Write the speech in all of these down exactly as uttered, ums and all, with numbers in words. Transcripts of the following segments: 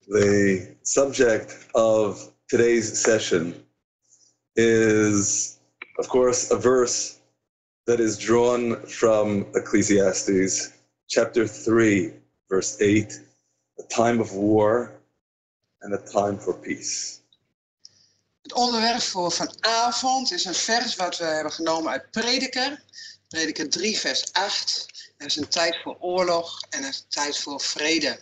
The subject of today's session is, of course, a verse that is drawn from Ecclesiastes, chapter three, verse eight, a time of war and a time for peace. Het onderwerp voor vanavond is een vers wat we hebben genomen uit Prediker. Prediker drie, vers acht. Er is een tijd voor oorlog en een tijd voor vrede.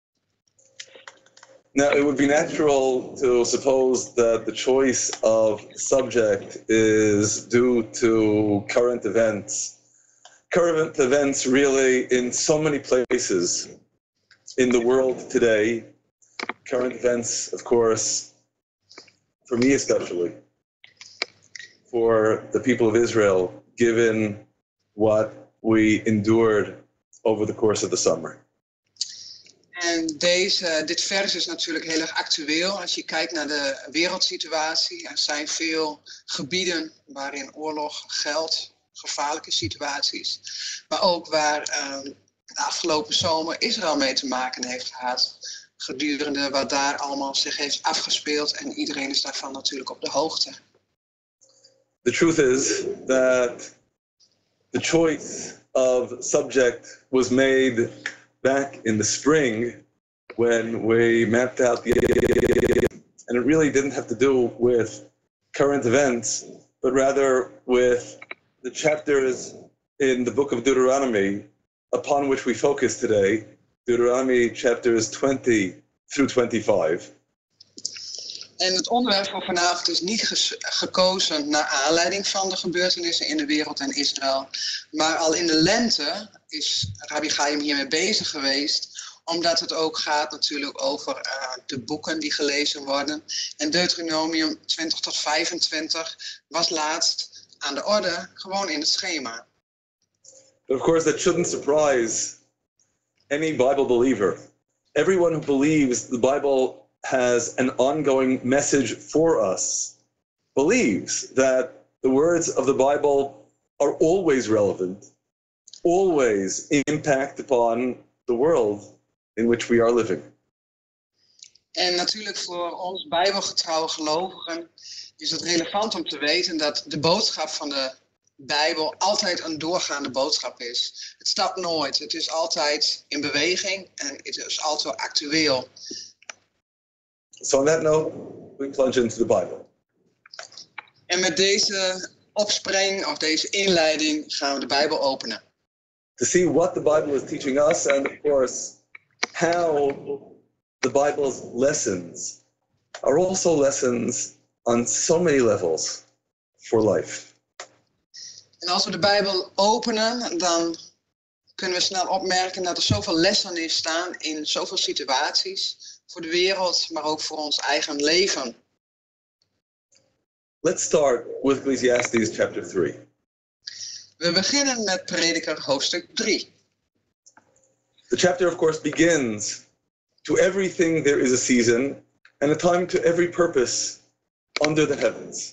Now, it would be natural to suppose that the choice of subject is due to current events. Current events really in so many places in the world today. Current events, of course, for me especially, for the people of Israel, given what we endured over the course of the summer. En deze, dit vers is natuurlijk heel erg actueel. Als je kijkt naar de wereldsituatie, er zijn veel gebieden waarin oorlog geldt, gevaarlijke situaties. Maar ook waar uh, de afgelopen zomer Israël mee te maken heeft gehad. Gedurende wat daar allemaal zich heeft afgespeeld. En iedereen is daarvan natuurlijk op de hoogte. The truth is that the choice of subject was made back in the spring when we mapped out the and it really didn't have to do with current events, but rather with the chapters in the book of Deuteronomy upon which we focus today, Deuteronomy chapters twenty through twenty-five. En het onderwerp van vanavond is niet ges- gekozen naar aanleiding van de gebeurtenissen in de wereld en Israël. Maar al in de lente is Rabbi Chaim hiermee bezig geweest. Omdat het ook gaat natuurlijk over uh, de boeken die gelezen worden. En Deuteronomium twintig tot vijfentwintig was laatst aan de orde, gewoon in het schema. But of course that shouldn't surprise any Bible believer. Everyone who believes the Bible has an ongoing message for us, believes that the words of the Bible are always relevant, always impact upon the world in which we are living. En natuurlijk voor ons bijbelgetrouwe gelovigen is het relevant om te weten dat de boodschap van de Bijbel altijd een doorgaande boodschap is. Het stapt nooit, het is altijd in beweging en het is altijd actueel. So on that note, we plunge into the Bible. En met deze opspreng of deze inleiding gaan we de Bijbel openen. To see what the Bible is teaching us and of course how the Bible's lessons are also lessons on so many levels for life. En als we de Bijbel openen, dan kunnen we snel opmerken dat er zoveel lessen in staan in zoveel situaties. Voor de wereld, maar ook voor ons eigen leven. Let's start with Ecclesiastes chapter three. We beginnen met Prediker hoofdstuk drie. The chapter of course begins, to everything there is a season and a time to every purpose under the heavens.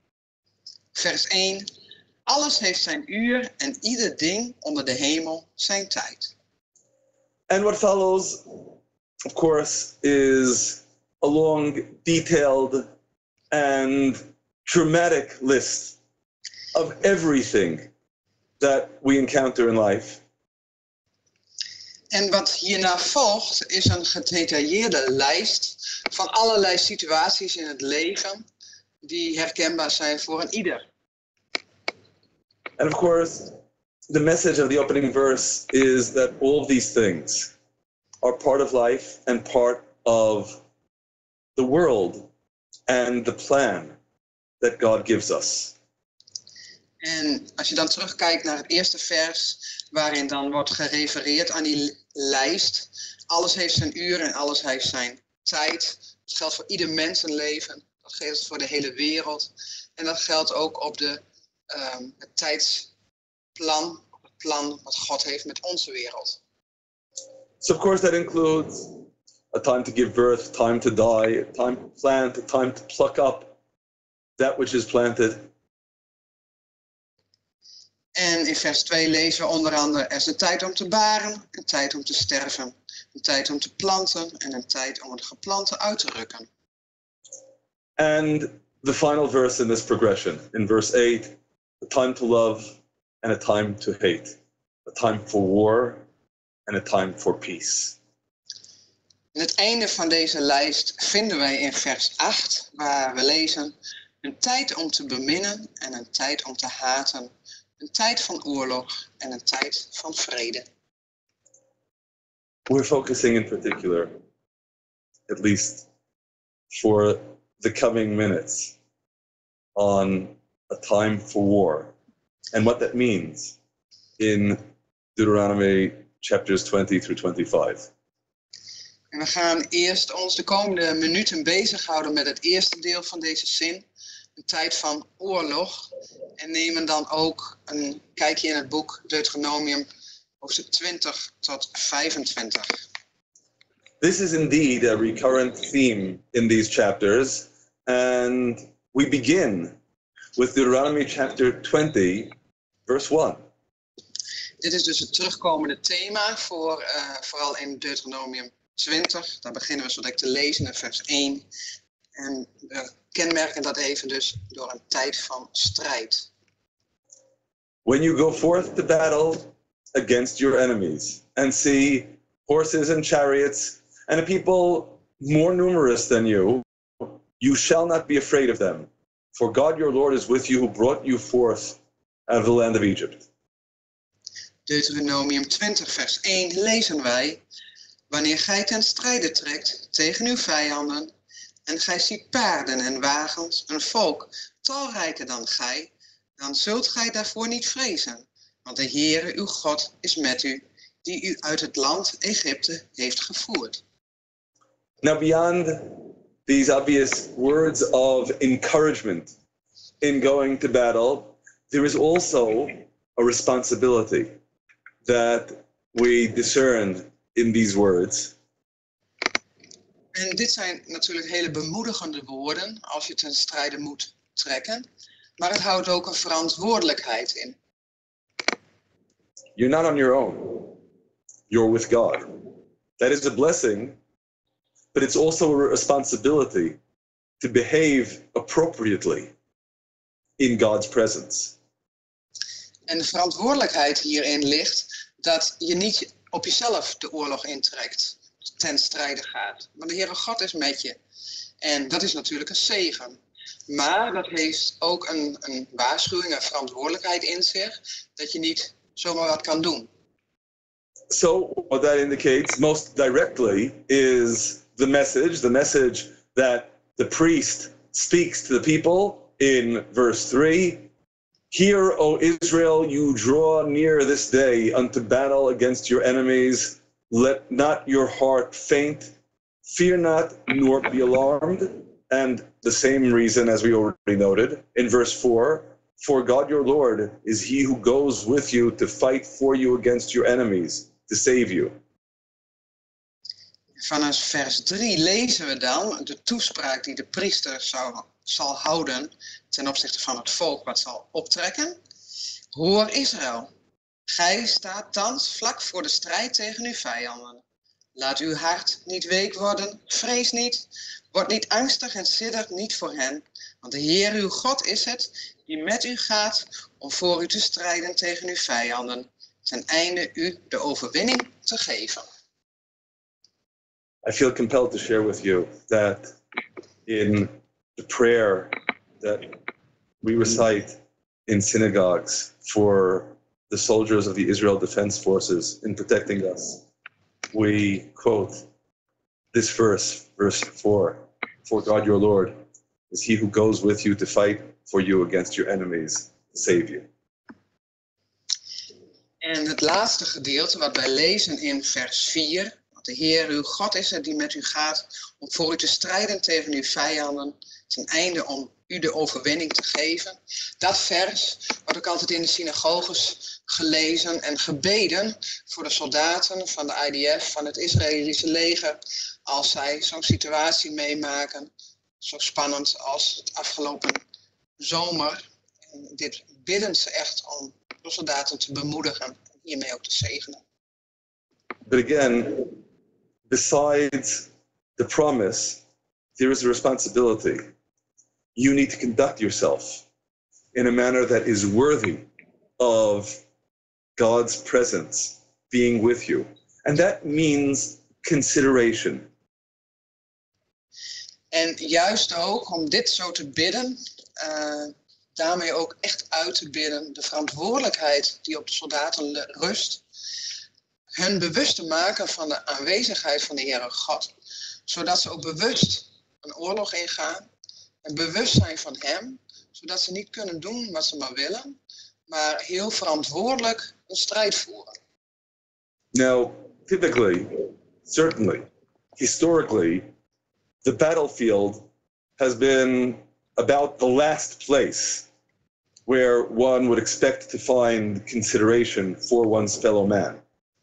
Vers één. Alles heeft zijn uur en ieder ding onder de hemel zijn tijd. And what follows, of course, is a long, detailed and dramatic list of everything that we encounter in life. En wat hierna volgt is een gedetailleerde lijst van allerlei situaties in het leven die herkenbaar zijn voor een ieder. And of course, the message of the opening verse is that all of these things are part of life and part of the world and the plan that God gives us. En als je dan terugkijkt naar het eerste vers, waarin dan wordt gerefereerd aan die lijst. Alles heeft zijn uur en alles heeft zijn tijd. Dat geldt voor ieder mensenleven. Dat geldt voor de hele wereld. En dat geldt ook op de, um, het tijdsplan, op het plan wat God heeft met onze wereld. So of course that includes a time to give birth, time to die, a time to plant, a time to pluck up that which is planted. En in vers twee lezen we onder andere, er is een tijd om te baren, een tijd om te sterven. Een tijd om te planten en een tijd om het geplante uit te rukken. And the final verse in this progression, in verse eight, a time to love and a time to hate. A time for war and a time for peace. En het einde van deze lijst vinden wij in vers acht, waar we lezen: een tijd om te beminnen en een tijd om te haten. Een tijd van oorlog en een tijd van vrede. We're focusing in particular, at least for the coming minutes, on a time for war and what that means in Deuteronomy chapters twenty through twenty-five. En we gaan eerst ons de komende minuten bezighouden met het eerste deel van deze zin. Een tijd van oorlog. En nemen dan ook een kijkje in het boek Deuteronomium hoofdstuk twintig tot vijfentwintig. This is indeed a recurrent theme in these chapters. And we begin with Deuteronomy chapter twenty, verse one. Dit is dus het terugkomende thema, voor, uh, vooral in Deuteronomium twintig. Daar beginnen we zo direct te lezen in vers één. En we kenmerken dat even dus door een tijd van strijd. When you go forth to battle against your enemies and see horses and chariots and a people more numerous than you, you shall not be afraid of them. For God your Lord is with you, who brought you forth out of the land of Egypt. Deuteronomium twintig vers één lezen wij: wanneer gij ten strijde trekt tegen uw vijanden, en gij ziet paarden en wagens, een volk talrijker dan gij, dan zult gij daarvoor niet vrezen. Want de Heere uw God is met u, die u uit het land Egypte heeft gevoerd. Now beyond these obvious words of encouragement in going to battle, there is also a responsibility that we discern in these words. En dit zijn natuurlijk hele bemoedigende woorden als je ten strijde moet trekken. Maar het houdt ook een verantwoordelijkheid in. You're not on your own. You're with God. That is a blessing, but it's also a responsibility to behave appropriately in God's presence. En de verantwoordelijkheid hierin ligt dat je niet op jezelf de oorlog intrekt, ten strijde gaat. Maar de Heere God is met je. En dat is natuurlijk een zegen. Maar dat heeft ook een, een waarschuwing, een verantwoordelijkheid in zich, dat je niet zomaar wat kan doen. So what that indicates most directly is the message, the message that the priest speaks to the people in verse three. Hear, O Israel, you draw near this day unto battle against your enemies. Let not your heart faint. Fear not, nor be alarmed. And the same reason as we already noted in verse four, for God your Lord is he who goes with you to fight for you against your enemies, to save you. Vanaf vers drie lezen we dan de toespraak die de priester zou, zal houden ten opzichte van het volk wat zal optrekken. Hoor Israël, gij staat thans vlak voor de strijd tegen uw vijanden. Laat uw hart niet week worden, vrees niet, word niet angstig en siddert niet voor hen. Want de Heer uw God is het die met u gaat om voor u te strijden tegen uw vijanden, ten einde u de overwinning te geven. I feel compelled to share with you that in the prayer that we recite in synagogues for the soldiers of the Israel Defense Forces in protecting us, we quote this verse, verse four, for God your Lord is he who goes with you to fight for you against your enemies, to save you. En het laatste gedeelte wat wij lezen in vers vier, de Heer uw God is het die met u gaat om voor u te strijden tegen uw vijanden, ten einde om u de overwinning te geven. Dat vers wordt ook altijd in de synagoges gelezen en gebeden voor de soldaten van de I D F, van het Israëlische leger, als zij zo'n situatie meemaken, zo spannend als het afgelopen zomer. En dit bidden ze echt om de soldaten te bemoedigen en hiermee ook te zegenen. But again, besides the promise, there is a responsibility. You need to conduct yourself in a manner that is worthy of God's presence being with you. And that means consideration. En juist ook om dit zo te bidden, uh, daarmee ook echt uit te bidden, de verantwoordelijkheid die op de soldaten rust, hun bewust te maken van de aanwezigheid van de Heere God, zodat ze ook bewust een oorlog ingaan, en bewust zijn van Hem, zodat ze niet kunnen doen wat ze maar willen, maar heel verantwoordelijk een strijd voeren. Now, typically, certainly, historically, the battlefield has been about the last place where one would expect to find consideration for one's fellow man.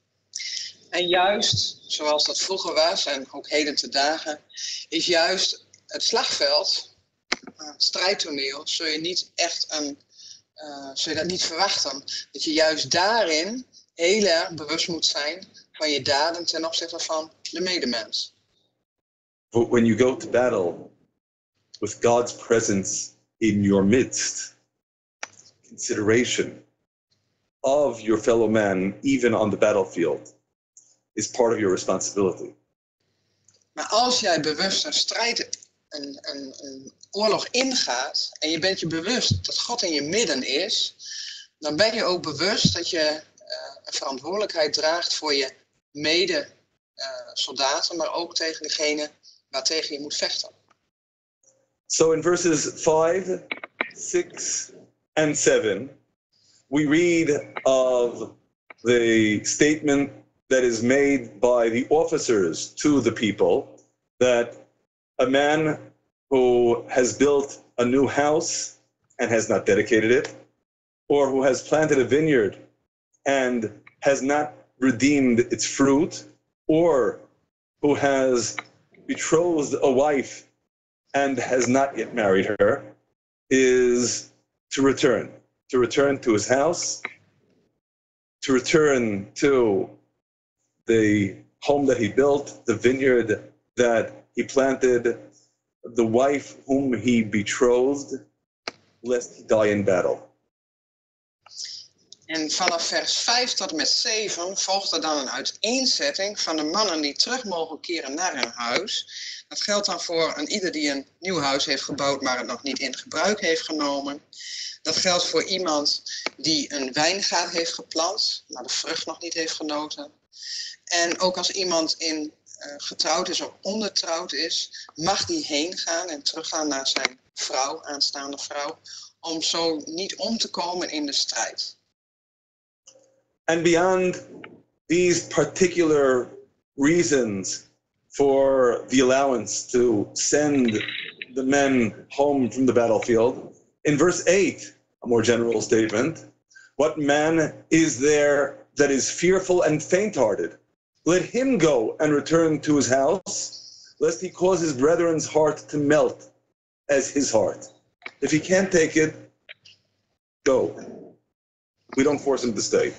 En juist, zoals dat vroeger was en ook heden te dagen, is juist het slagveld, het strijdtoneel, zul je niet echt een, uh, zul je dat niet verwachten. Dat je juist daarin heel erg bewust moet zijn van je daden ten opzichte van de medemens. But when you go to battle with God's presence in your midst, consideration of your fellow man, even on the battlefield, is part of your responsibility. Maar als jij bewust een strijd, een, een, een oorlog ingaat en je bent je bewust dat God in je midden is, dan ben je ook bewust dat je uh, een verantwoordelijkheid draagt voor je mede uh, soldaten, maar ook tegen degene waartegen je moet vechten. So in verses five, six, and seven, we read of the statement that is made by the officers to the people that a man who has built a new house and has not dedicated it, or who has planted a vineyard and has not redeemed its fruit, or who has betrothed a wife and has not yet married her, is to return, to return to his house, to return to the home that he built, the vineyard that he planted, the wife whom he betrothed, lest he die in battle. En vanaf vers vijf tot en met zeven volgt er dan een uiteenzetting van de mannen die terug mogen keren naar hun huis. Dat geldt dan voor een ieder die een nieuw huis heeft gebouwd, maar het nog niet in gebruik heeft genomen. Dat geldt voor iemand die een wijngaard heeft geplant, maar de vrucht nog niet heeft genoten. En ook als iemand in, uh, getrouwd is of ondertrouwd is, mag die heen gaan en teruggaan naar zijn vrouw, aanstaande vrouw, om zo niet om te komen in de strijd. And beyond these particular reasons for the allowance to send the men home from the battlefield, in verse eight, a more general statement, what man is there that is fearful and faint-hearted? Let him go and return to his house, lest he cause his brethren's heart to melt as his heart. If he can't take it, go. We don't force him to stay.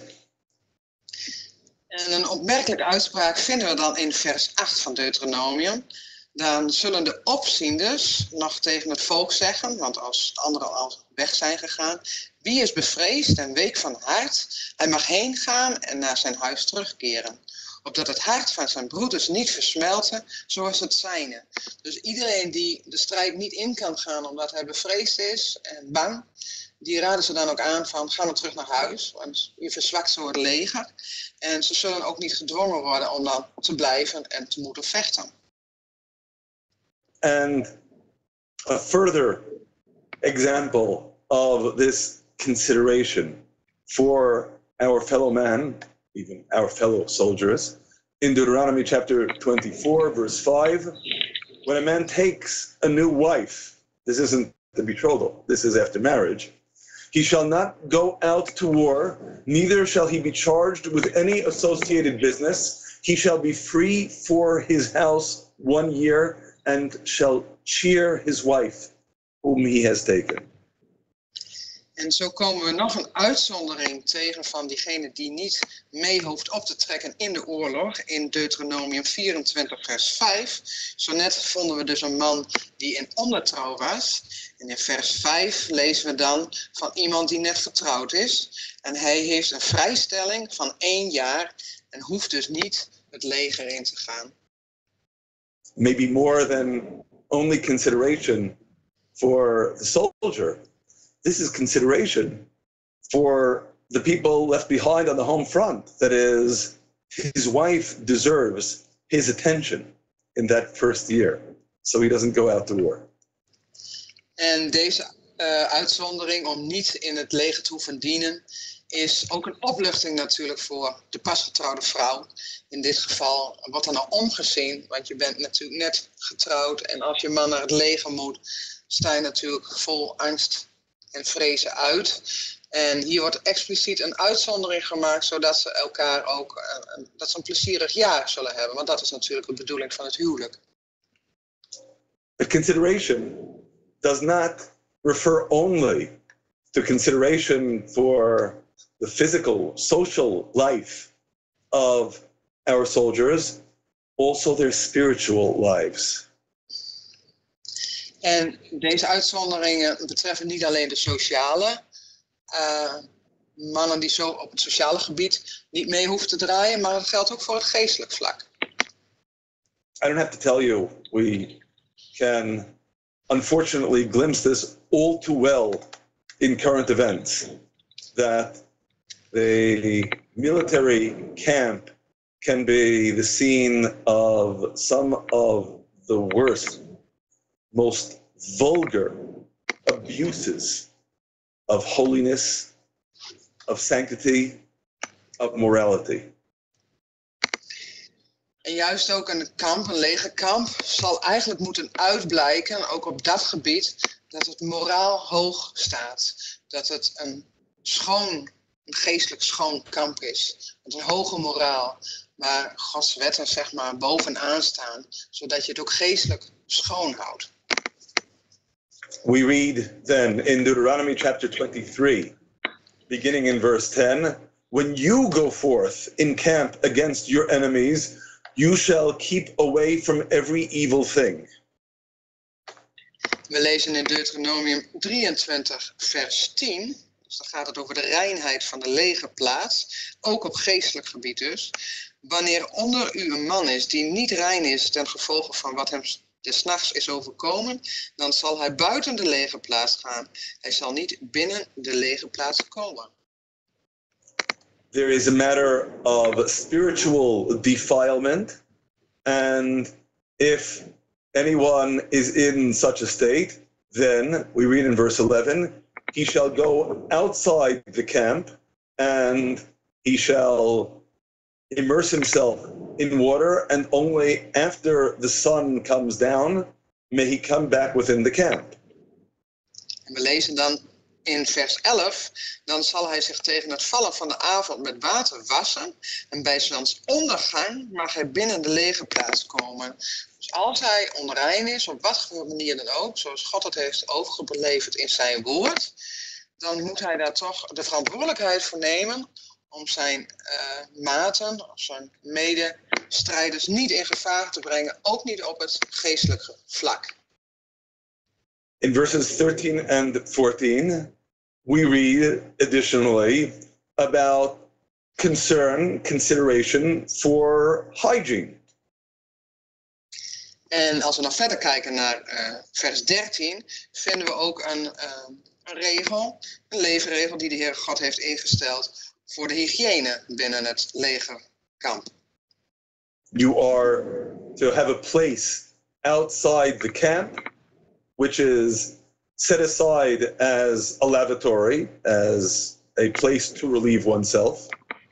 En een opmerkelijke uitspraak vinden we dan in vers acht van Deuteronomium. Dan zullen de opzienders nog tegen het volk zeggen, want als de anderen al weg zijn gegaan, wie is bevreesd en week van hart, hij mag heen gaan en naar zijn huis terugkeren. Opdat het hart van zijn broeders niet versmelten zoals het zijne. Dus iedereen die de strijd niet in kan gaan omdat hij bevreesd is en bang, die raden ze dan ook aan van ga maar terug naar huis, want je verzwakt zo het leger. En ze zullen ook niet gedwongen worden om dan te blijven en te moeten vechten. And a further example of this consideration for our fellow man, even our fellow soldiers, in Deuteronomy chapter twenty-four, verse five, when a man takes a new wife, this isn't the betrothal, this is after marriage, he shall not go out to war, neither shall he be charged with any associated business. He shall be free for his house one year, and shall cheer his wife, whom he has taken. En zo komen we nog een uitzondering tegen van diegene die niet mee hoeft op te trekken in de oorlog. In Deuteronomium vierentwintig vers vijf. Zo net vonden we dus een man die in ondertrouw was. En in vers vijf lezen we dan van iemand die net getrouwd is. En hij heeft een vrijstelling van één jaar en hoeft dus niet het leger in te gaan. Maybe more than only consideration for the soldier. This is consideration for the people left behind on the home front. That is, his wife deserves his attention in that first year, so he doesn't go out to war. En deze uh, uitzondering om niet in het leger te hoeven dienen is ook een opluchting natuurlijk voor de pasgetrouwde vrouw. In dit geval wordt er nou omgezien, want je bent natuurlijk net getrouwd en als je man naar het leger moet, sta je natuurlijk vol angst en vrezen uit. En hier wordt expliciet een uitzondering gemaakt, zodat ze elkaar ook uh, dat ze een plezierig jaar zullen hebben. Want dat is natuurlijk de bedoeling van het huwelijk. But consideration does not refer only to consideration for the physical, social life of our soldiers, also their spiritual lives. En deze uitzonderingen betreffen niet alleen de sociale uh, mannen die zo op het sociale gebied niet mee hoeven te draaien, maar dat geldt ook voor het geestelijk vlak. I don't have to tell you, we can unfortunately glimpse this all too well in current events, that the military camp can be the scene of some of the worst, most vulgar abuses of holiness, of sanctity, of morality. En juist ook een kamp, een legerkamp, zal eigenlijk moeten uitblijken, ook op dat gebied, dat het moraal hoog staat. Dat het een schoon, een geestelijk schoon kamp is. Met een hoge moraal, waar Gods wetten zeg maar bovenaan staan, zodat je het ook geestelijk schoon houdt. We read then in Deuteronomy chapter twenty-three, beginning in verse ten, when you go forth in camp against your enemies, you shall keep away from every evil thing. We lezen in Deuteronomium drieëntwintig vers tien, dus dan gaat het over de reinheid van de legerplaats, ook op geestelijk gebied dus. Wanneer onder u een man is die niet rein is ten gevolge van wat hem des nachts is overkomen, dan zal hij buiten de legerplaats gaan. Hij zal niet binnen de legerplaats komen. There is a matter of spiritual defilement, and if anyone is in such a state, then we read in verse eleven, he shall go outside the camp and he shall immerse himself in water, and only after the sun comes down may he come back within the camp. En we lezen dan in vers elf, dan zal hij zich tegen het vallen van de avond met water wassen en bij zonsondergang mag hij binnen de legerplaats komen. Dus als hij onrein is, op wat voor manier dan ook, zoals God het heeft overgeleverd in zijn woord, dan moet hij daar toch de verantwoordelijkheid voor nemen om zijn uh, maten, of zijn medestrijders niet in gevaar te brengen, ook niet op het geestelijke vlak. In verses thirteen and fourteen, we read additionally about concern, consideration for hygiene. En als we nog verder kijken naar uh, vers dertien, vinden we ook een, uh, een regel, een leefregel die de Heer God heeft ingesteld voor de hygiëne binnen het legerkamp. You are to have a place outside the camp, which is set aside as a lavatory, as a place to relieve oneself.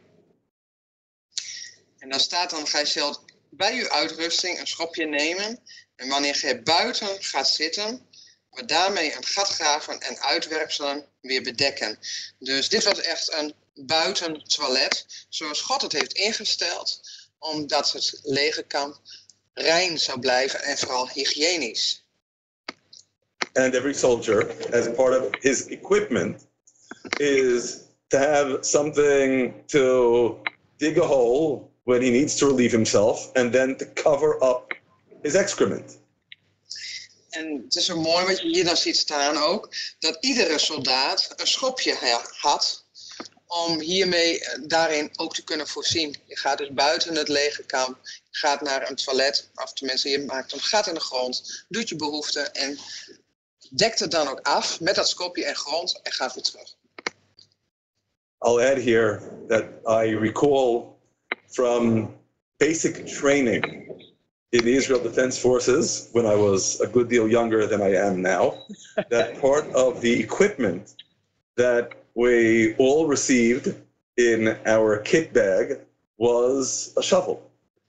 En dan staat dan, gij zult bij uw uitrusting een schopje nemen, en wanneer gij buiten gaat zitten, we daarmee een gat graven en uitwerpselen weer bedekken. Dus dit was echt een buitentoilet, zoals God het heeft ingesteld, omdat het legerkamp rein zou blijven en vooral hygiënisch. And every soldier, as part of his equipment, is to have something to dig a hole when he needs to relieve himself and then to cover up his excrement. En het is zo mooi wat je hier dan ziet staan ook, dat iedere soldaat een schopje had om hiermee daarin ook te kunnen voorzien. Je gaat dus buiten het legerkamp, je gaat naar een toilet, of tenminste je maakt hem, gaat in de grond, doet je behoefte en dekt het dan ook af met dat schopje en grond en gaat weer terug. I'll add here that I recall from basic training in the Israel Defense Forces when I was a good deal younger than I am now, that part of the equipment that we all received in our kit bag was a shovel.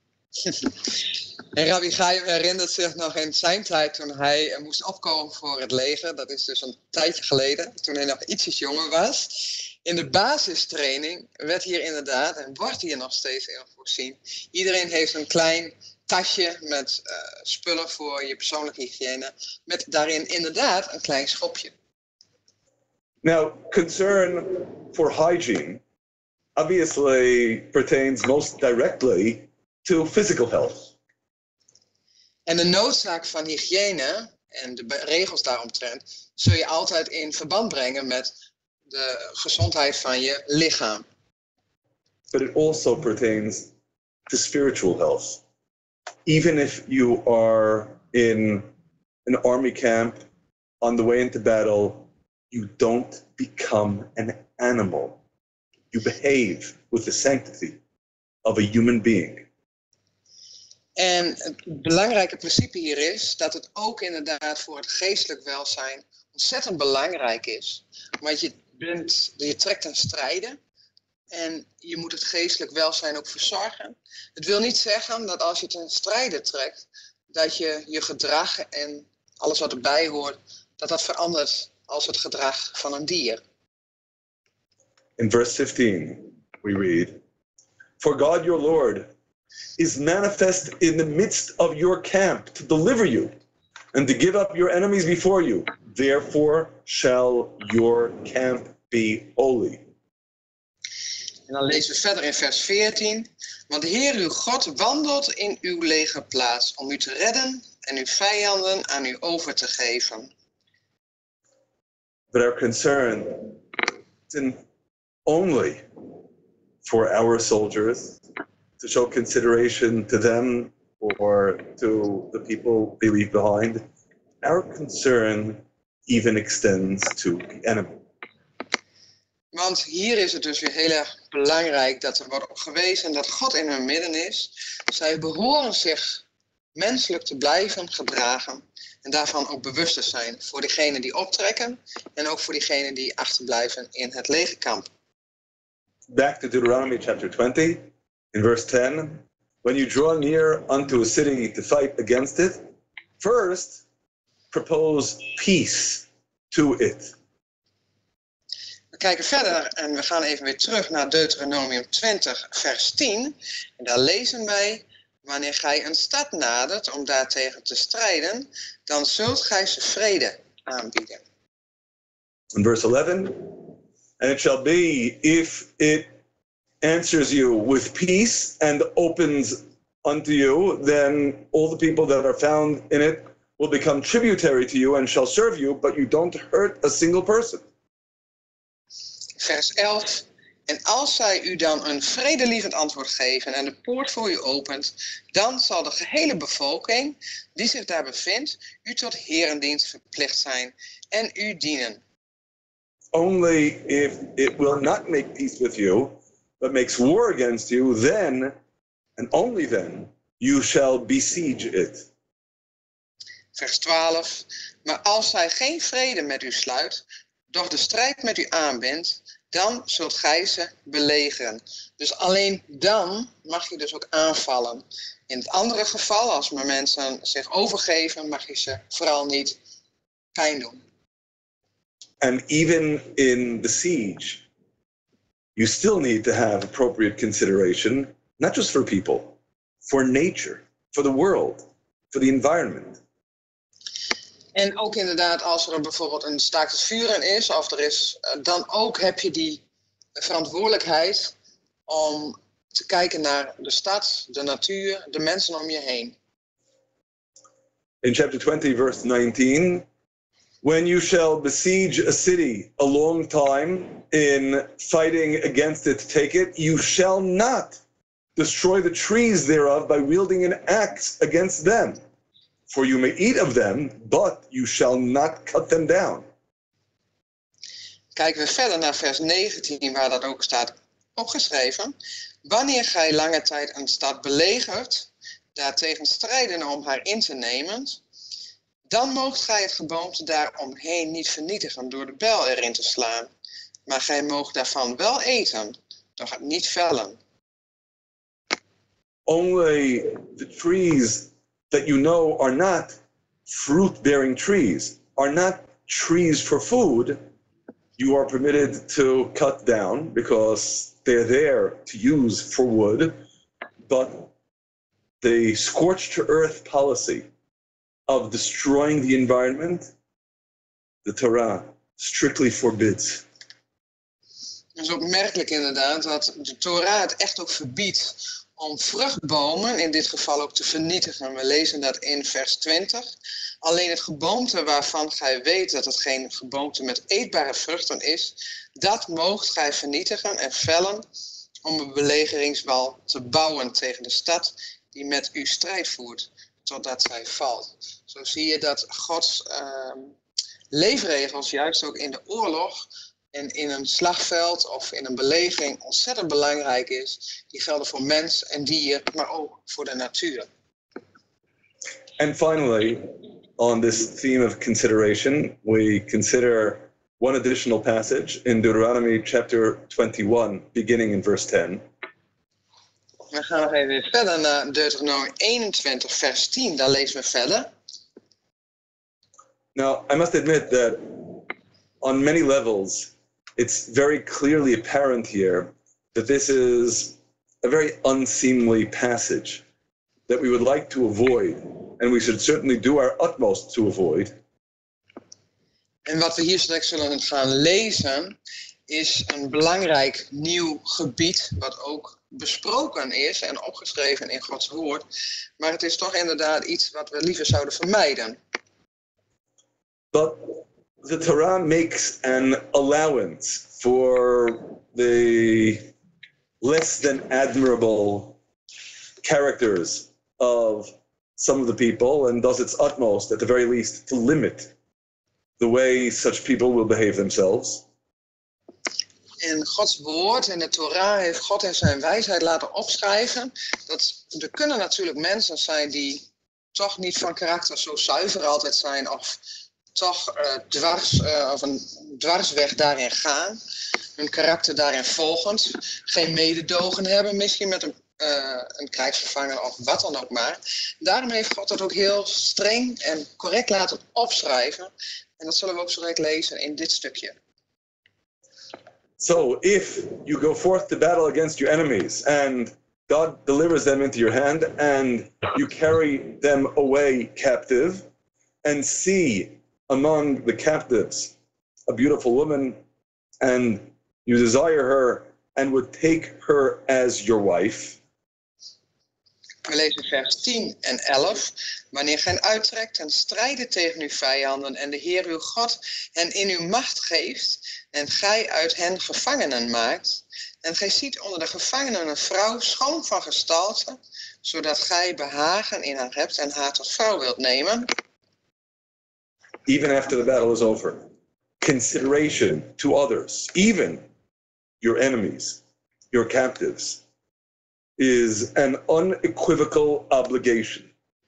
En Rabbi Chaim herinnert zich nog in zijn tijd toen hij moest opkomen voor het leger. Dat is dus een tijdje geleden, toen hij nog ietsjes jonger was. In de basistraining werd hier inderdaad, en wordt hier nog steeds in voorzien, iedereen heeft een klein tasje met uh, spullen voor je persoonlijke hygiëne, met daarin inderdaad een klein schopje. Now, concern for hygiene obviously pertains most directly to physical health. En de noodzaak van hygiëne en de regels daaromtrent zul je altijd in verband brengen met de gezondheid van je lichaam. But it also pertains to spiritual health. Even if you are in an army camp on the way into battle, you don't become an animal. You behave with the sanctity of a human being. En het belangrijke principe hier is dat het ook inderdaad voor het geestelijk welzijn ontzettend belangrijk is. Want je, bent, je trekt aan strijden en je moet het geestelijk welzijn ook verzorgen. Het wil niet zeggen dat als je ten strijde trekt, dat je je gedrag en alles wat erbij hoort, dat dat verandert als het gedrag van een dier. In verse fifteen, we read, "For God your Lord is manifest in the midst of your camp to deliver you and to give up your enemies before you. Therefore shall your camp be holy." En dan lezen we verder in vers veertien. Want de Heer uw God wandelt in uw legerplaats om u te redden en uw vijanden aan u over te geven. But our concern isn't only for our soldiers, to show consideration to them or to the people they leave behind. Our concern even extends to the enemy. Want hier is het dus weer heel erg belangrijk dat er wordt op gewezen dat God in hun midden is. Zij behoren zich menselijk te blijven gedragen en daarvan ook bewust te zijn voor diegenen die optrekken en ook voor diegenen die achterblijven in het legerkamp. Back to Deuteronomy chapter twenty, in verse ten. When you draw near unto a city to fight against it, first propose peace to it. We kijken verder en we gaan even weer terug naar Deuteronomium twintig, vers tien. En daar lezen wij: wanneer gij een stad nadert om daartegen te strijden, dan zult gij ze vrede aanbieden. In verse eleven, and it shall be if it answers you with peace and opens unto you, then all the people that are found in it will become tributary to you and shall serve you, but you don't hurt a single person. Vers elf. En als zij u dan een vredelievend antwoord geven en de poort voor u opent, dan zal de gehele bevolking die zich daar bevindt u tot herendienst verplicht zijn en u dienen. Only if it will not make peace with you, but makes war against you, then, and only then, you shall besiege it. Vers twaalf. Maar als zij geen vrede met u sluit, doch de strijd met u aanbindt, dan zult gij ze belegeren. Dus alleen dan mag je dus ook aanvallen. In het andere geval, als maar mensen zich overgeven, mag je ze vooral niet pijn doen. And even in the siege, you still need to have appropriate consideration, not just for people, for nature, for the world, for the environment. En ook inderdaad, als er bijvoorbeeld een staakt het vuren is, of er is, dan ook heb je die verantwoordelijkheid om te kijken naar de stad, de natuur, de mensen om je heen. In chapter twenty, verse nineteen, when you shall besiege a city a long time in fighting against it to take it, you shall not destroy the trees thereof by wielding an axe against them. For you may eat of them, but you shall not cut them down. Kijken we verder naar vers negentien, waar dat ook staat opgeschreven. Wanneer gij lange tijd een stad belegert, daartegen strijden om haar in te nemen, dan moogt gij het geboomte daaromheen niet vernietigen door de bijl erin te slaan. Maar gij moogt daarvan wel eten, doch het niet vellen. Only the trees that you know are not fruit-bearing trees, are not trees for food, you are permitted to cut down because they're there to use for wood, but the scorched earth policy of destroying the environment, the Torah strictly forbids. Het is opmerkelijk inderdaad dat de Torah het echt ook verbiedt om vruchtbomen, in dit geval ook te vernietigen. We lezen dat in vers twintig. Alleen het geboomte waarvan gij weet dat het geen geboomte met eetbare vruchten is, dat moogt gij vernietigen en vellen om een belegeringswal te bouwen tegen de stad die met u strijd voert, totdat zij valt. Zo zie je dat Gods uh, leefregels juist ook in de oorlog en in een slagveld of in een belegering ontzettend belangrijk is. Die gelden voor mens en dier, maar ook voor de natuur. And finally, on this theme of consideration, we consider one additional passage in Deuteronomy chapter twenty-one, beginning in verse ten. We gaan nog even verder naar Deuteronomie eenentwintig, vers tien. Daar lezen we verder. Now, I must admit that on many levels, it's very clearly apparent here that this is a very unseemly passage that we would like to avoid, and we should certainly do our utmost to avoid. En wat we hier straks zullen gaan lezen, is een belangrijk nieuw gebied, wat ook besproken is en opgeschreven in Gods woord. Maar het is toch inderdaad iets wat we liever zouden vermijden. But the Torah makes an allowance for the less than admirable characters of some of the people and does its utmost, at the very least, to limit the way such people will behave themselves. In Gods woord, in de Torah, heeft God in zijn wijsheid laten opschrijven dat er kunnen natuurlijk mensen zijn die toch niet van karakter zo zuiver altijd zijn of toch uh, dwars, uh, of een dwarsweg daarin gaan, hun karakter daarin volgend, geen mededogen hebben misschien met een, uh, een krijgsgevangen of wat dan ook maar. Daarom heeft God dat ook heel streng en correct laten opschrijven en dat zullen we ook zo direct lezen in dit stukje. So if you go forth to battle against your enemies and God delivers them into your hand and you carry them away captive and see among the captives a beautiful woman and you desire her and would take her as your wife. We lezen vers tien en elf. Wanneer gij uittrekt en strijden tegen uw vijanden en de Heer uw God hen in uw macht geeft en gij uit hen gevangenen maakt en gij ziet onder de gevangenen een vrouw schoon van gestalte, zodat gij behagen in haar hebt en haar tot vrouw wilt nemen. Even after the battle is over, consideration to others, even your enemies, your captives, is an unequivocal obligation.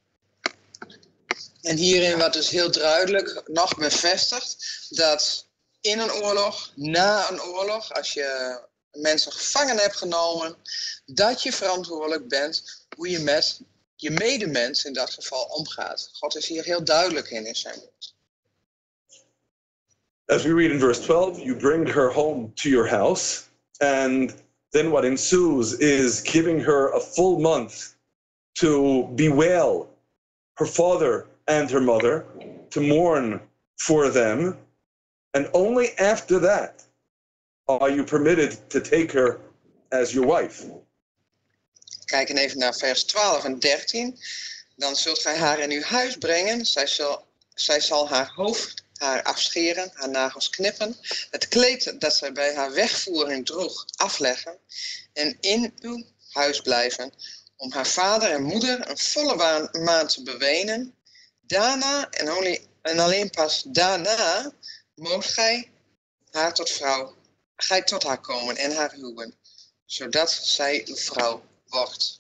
En hierin wordt dus heel duidelijk nog bevestigd dat in een oorlog, na een oorlog, als je mensen gevangen hebt genomen, dat je verantwoordelijk bent hoe je met je medemens in dat geval omgaat. God is hier heel duidelijk in in zijn woord. As we read in verse twelve, you bring her home to your house, and then what ensues is giving her a full month to bewail her father and her mother, to mourn for them, and only after that are you permitted to take her as your wife. Kijken even naar vers twaalf en dertien. Dan zult gij haar in uw huis brengen. Zij zal, zij zal haar hoofd, haar afscheren, haar nagels knippen. Het kleed dat zij bij haar wegvoering droeg afleggen. En in uw huis blijven. Om haar vader en moeder een volle maand te bewenen. Daarna en, only, en alleen pas daarna moogt gij haar tot vrouw, gij tot haar komen en haar huwen. Zodat zij uw vrouw wordt.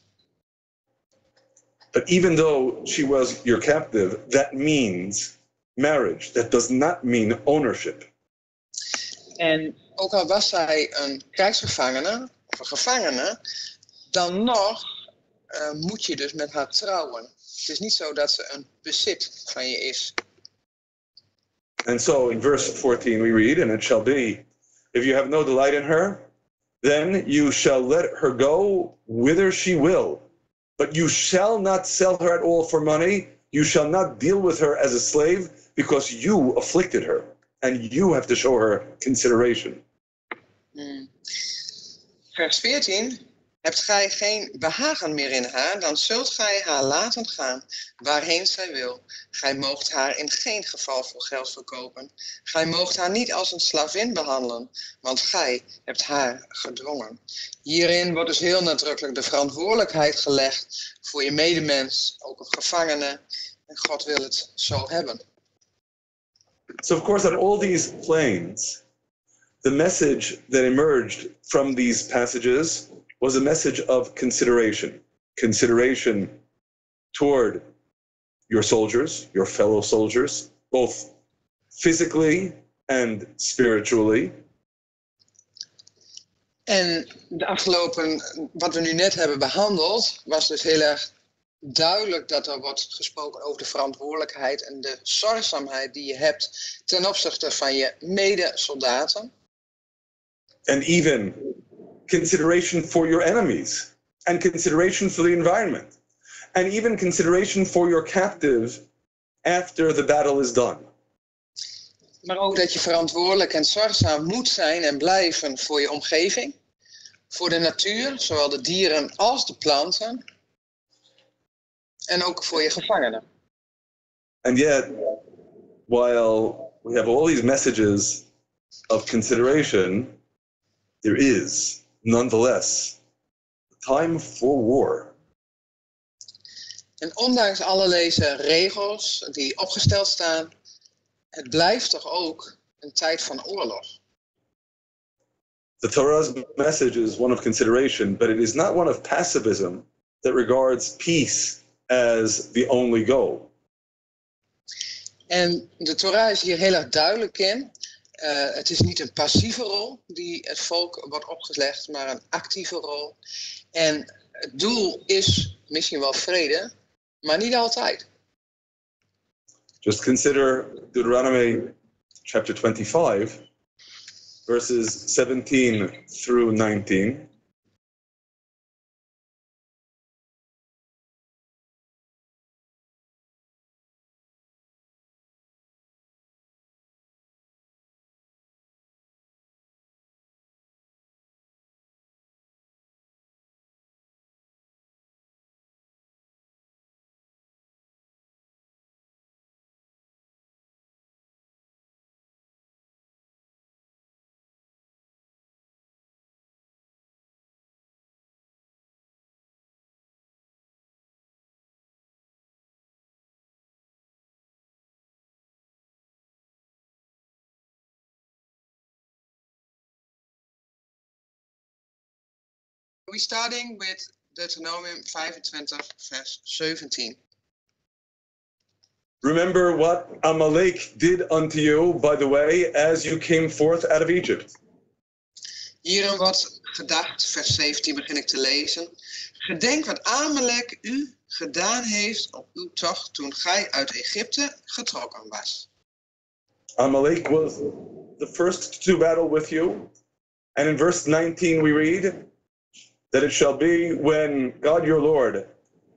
But even though she was your captive, that means marriage. That does not mean ownership. En ook al was zij een krijgsgevangene, of een gevangene, dan nog uh, moet je dus met haar trouwen. Het is niet zo dat ze een bezit van je is. And so in verse fourteen we read, and it shall be, if you have no delight in her, then you shall let her go whither she will. But you shall not sell her at all for money. You shall not deal with her as a slave, because you afflicted her, and you have to show her consideration. Hmm. Vers veertien. Hebt gij geen behagen meer in haar, dan zult gij haar laten gaan, waarheen zij wil. Gij moogt haar in geen geval voor geld verkopen. Gij moogt haar niet als een slavin behandelen, want gij hebt haar gedwongen. Hierin wordt dus heel nadrukkelijk de verantwoordelijkheid gelegd voor je medemens, ook een gevangene. En God wil het zo hebben. So of course on all these planes, the message that emerged from these passages was a message of consideration. Consideration toward your soldiers, your fellow soldiers, both physically and spiritually. En de afgelopen, wat we nu net hebben behandeld, was dus heel erg duidelijk dat er wordt gesproken over de verantwoordelijkheid en de zorgzaamheid die je hebt ten opzichte van je medesoldaten. And even consideration for your enemies, and consideration for the environment, and even consideration for your captive after the battle is done. Maar ook dat je verantwoordelijk en zorgzaam moet zijn en blijven voor je omgeving, voor de natuur, zowel de dieren als de planten, en ook voor je gevangenen. And yet, while we have all these messages of consideration, there is nonetheless a time for war. En ondanks alle deze regels die opgesteld staan, het blijft toch ook een tijd van oorlog. The Torah's message is one of consideration, but it is not one of pacifism that regards peace as the only goal. En de Torah is hier heel erg duidelijk in. Uh, het is niet een passieve rol die het volk wordt opgelegd, maar een actieve rol. En het doel is misschien wel vrede, maar niet altijd. Just consider Deuteronomy chapter twenty-five, verses seventeen through nineteen. We're starting with Deuteronomium twenty-five, verse seventeen. Remember what Amalek did unto you, by the way, as you came forth out of Egypt. Hierin wordt gedacht, vers zeventien begin ik te lezen. Gedenk wat Amalek u gedaan heeft op uw tocht toen gij uit Egypte getrokken was. Amalek was the first to battle with you. And in verse nineteen we read that it shall be when God your Lord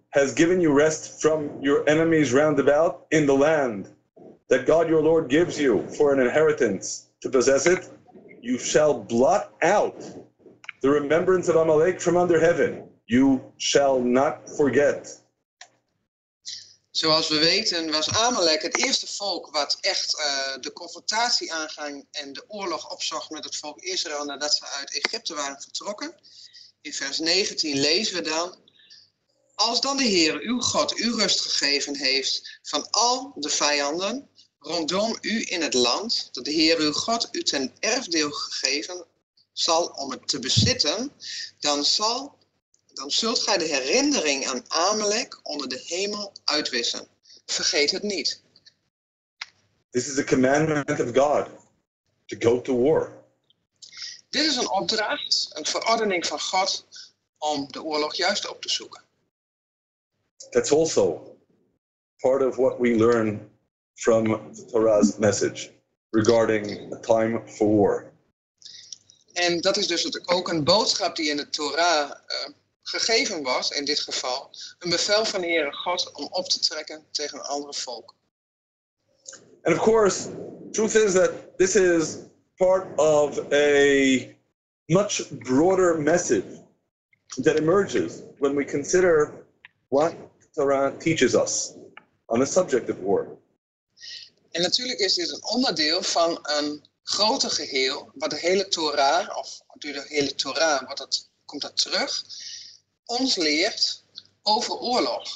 has given you rest from your enemies round about in the land that God your Lord gives you for an inheritance to possess it, you shall blot out the remembrance of Amalek from under heaven. You shall not forget. Zoals we weten was Amalek het eerste volk wat echt uh, de confrontatie aanging en de oorlog opzocht met het volk Israël nadat ze uit Egypte waren vertrokken. In vers negentien lezen we dan: als dan de Heer uw God u rust gegeven heeft van al de vijanden rondom u in het land, dat de Heer uw God u ten erfdeel gegeven zal om het te bezitten, dan, zal, dan zult gij de herinnering aan Amalek onder de hemel uitwissen. Vergeet het niet. This is a commandment of God to go to war. Dit is een opdracht, een verordening van God om de oorlog juist op te zoeken. That's also part of what we learn from the Torah's message regarding a time for war. En dat is dus het, ook een boodschap die in de Torah uh, gegeven was, in dit geval. Een bevel van de Heere God om op te trekken tegen een andere volk. And of course, truth is that this is part of a much broader message that emerges when we consider what Torah teaches us on the subject of war. En natuurlijk is dit een onderdeel van een groter geheel, wat de hele Torah, of door de hele Torah wordt het, komt dat terug, ons leert over oorlog.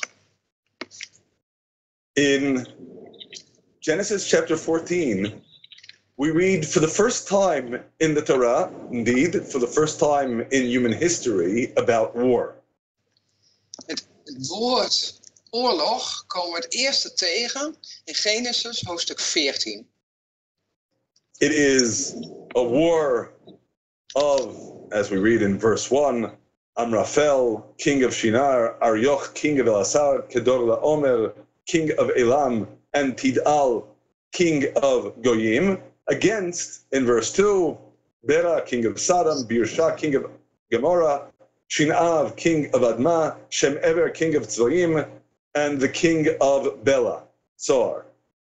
In Genesis chapter fourteen, we read for the first time in the Torah, indeed, for the first time in human history, about war. Het, het woord oorlog komen we het eerste tegen in Genesis hoofdstuk veertien. It is a war of, as we read in verse one, Amraphel, king of Shinar, Arioch, king of Elasar, Kedorlaomer, king of Elam, and Tidal, king of Goyim, against, in verse two, Bera, king of Sodom, Birsha, king of Gomorrah, Shinav, king of Admah, Shem-Eber, king of Tzroim, and the king of Bela, Zoar.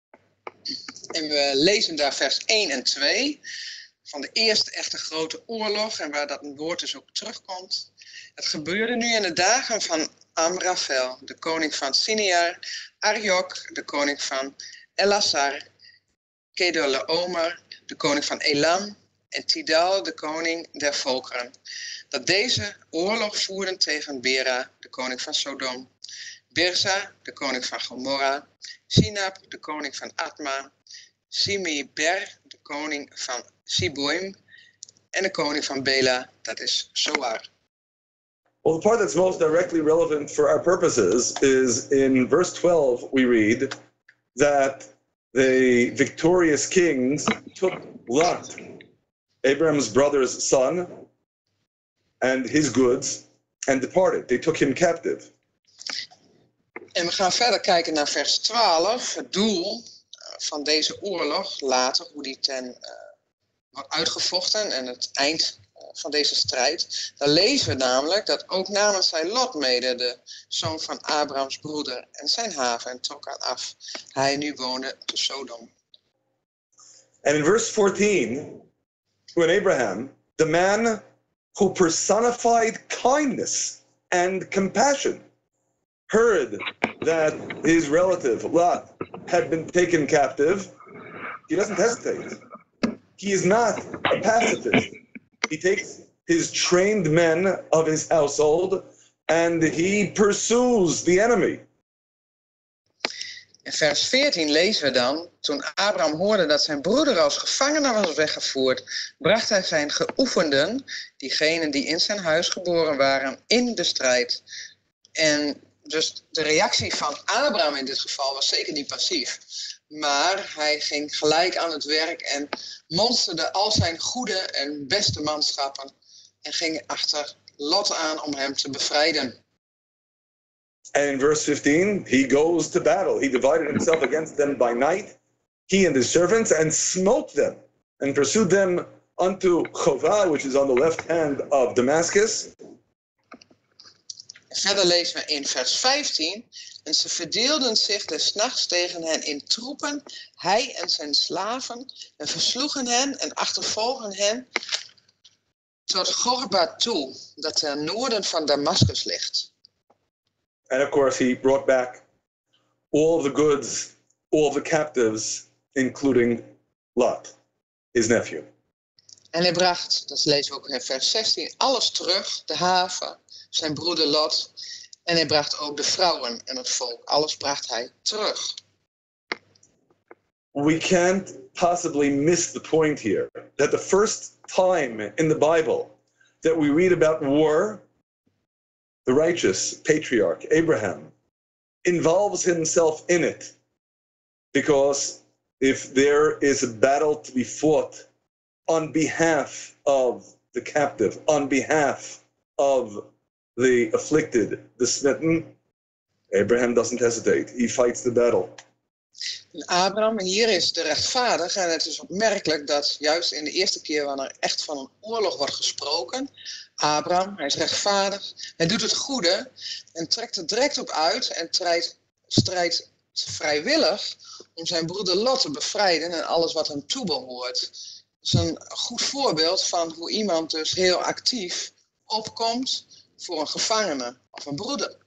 En we lezen daar vers één en twee van de eerste echte grote oorlog en waar dat woord dus ook terugkomt. Het gebeurde nu in de dagen van Amraphel, de koning van Sinear, Arioch, de koning van Elasar, Kedorlaomer, de koning van Elam en Tidal, de koning der volkeren, dat deze oorlog voerden tegen Bera, de koning van Sodom, Birsa, de koning van Gomorra, Sinab, de koning van Adma, Simi-ber, de koning van Siboim, en de koning van Bela, dat is Zoar. Well, the part that's most directly relevant for our purposes is in verse twelve, we read that the victorious kings took Lot, Abraham's brother's son, and his goods, and departed. They took him captive. En we gaan verder kijken naar vers twaalf, het doel van deze oorlog, later hoe die ten uh, wordt uitgevochten en het eind uh, van deze strijd. Dan lezen we namelijk dat ook namen zij Lot mede, de zoon van Abrahams broeder, en zijn haven en trok aan af. Hij nu woonde te Sodom. And in verse fourteen, when Abraham, the man who personified kindness and compassion, heard that his relative Lot had been taken captive, he doesn't hesitate. He is not a pacifist. He takes his trained men of his household and he pursues the enemy. In vers veertien lezen we dan: toen Abraham hoorde dat zijn broeder als gevangene was weggevoerd, bracht hij zijn geoefenden, diegenen die in zijn huis geboren waren, in de strijd. En dus de reactie van Abraham in dit geval was zeker niet passief. Maar hij ging gelijk aan het werk en monsterde al zijn goede en beste manschappen en ging achter Lot aan om hem te bevrijden. And in verse fifteen, he goes to battle. He divided himself against them by night, he and his servants, and smote them and pursued them unto Chovah, which is on the left hand of Damascus. In Verder lezen we in vers vijftien. En ze verdeelden zich des nachts tegen hen in troepen, hij en zijn slaven, en versloegen hen en achtervolgen hen tot Gorba toe, dat ten noorden van Damascus ligt. And of course, he brought back all of the goods, all of the captives, including Lot, his nephew. En hij bracht, dat lezen we ook in vers zestien, alles terug, de haven, zijn broeder Lot. En hij bracht ook de vrouwen en het volk. Alles bracht hij terug. We can't possibly miss the point here that the first time in the Bible that we read about war, the righteous patriarch Abraham involves himself in it. Because if there is a battle to be fought on behalf of the captive, on behalf of the afflicted, the smitten, Abraham doesn't hesitate. He fights the battle. Abraham, en hier is de rechtvaardig. En het is opmerkelijk dat juist in de eerste keer wanneer er echt van een oorlog wordt gesproken, Abraham, hij is rechtvaardig, hij doet het goede en trekt er direct op uit en strijdt, strijdt vrijwillig om zijn broeder Lot te bevrijden en alles wat hem toebehoort. Dat is een goed voorbeeld van hoe iemand dus heel actief opkomt voor een gevangene of een broeder.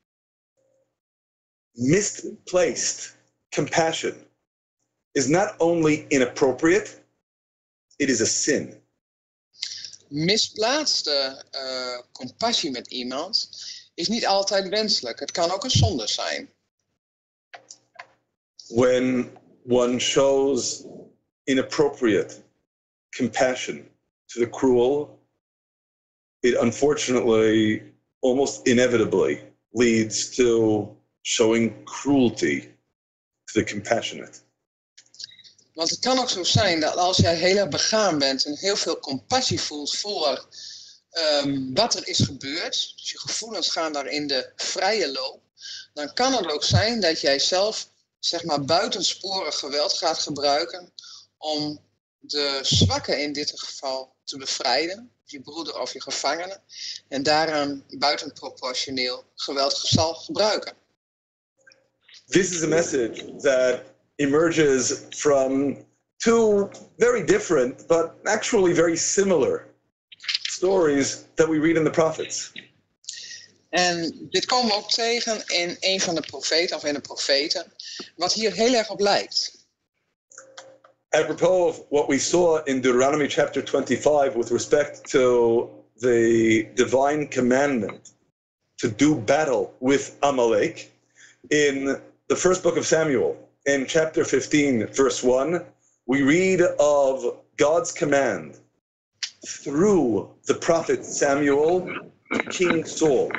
Misplaced compassion is not only inappropriate, it is a sin. Misplaatste uh, compassie met iemand is niet altijd wenselijk. Het kan ook een zonde zijn. When one shows inappropriate compassion to the cruel, it unfortunately, almost inevitably, leads to showing cruelty to the compassionate. Want het kan ook zo zijn dat als jij heel erg begaan bent en heel veel compassie voelt voor um, wat er is gebeurd, dus je gevoelens gaan daar in de vrije loop, dan kan het ook zijn dat jij zelf, zeg maar, buitensporig geweld gaat gebruiken om de zwakke in dit geval te bevrijden, je broeder of je gevangene, en daaraan buitenproportioneel geweld zal gebruiken. This is a message that emerges from two very different, but actually very similar stories that we read in the prophets. En dit komen we ook tegen in een van de profeten, of in de profeten, wat hier heel erg op lijkt. Apropos of what we saw in Deuteronomy chapter twenty-five with respect to the divine commandment to do battle with Amalek, in the first book of Samuel, in chapter fifteen, verse one, we read of God's command through the prophet Samuel to King Saul.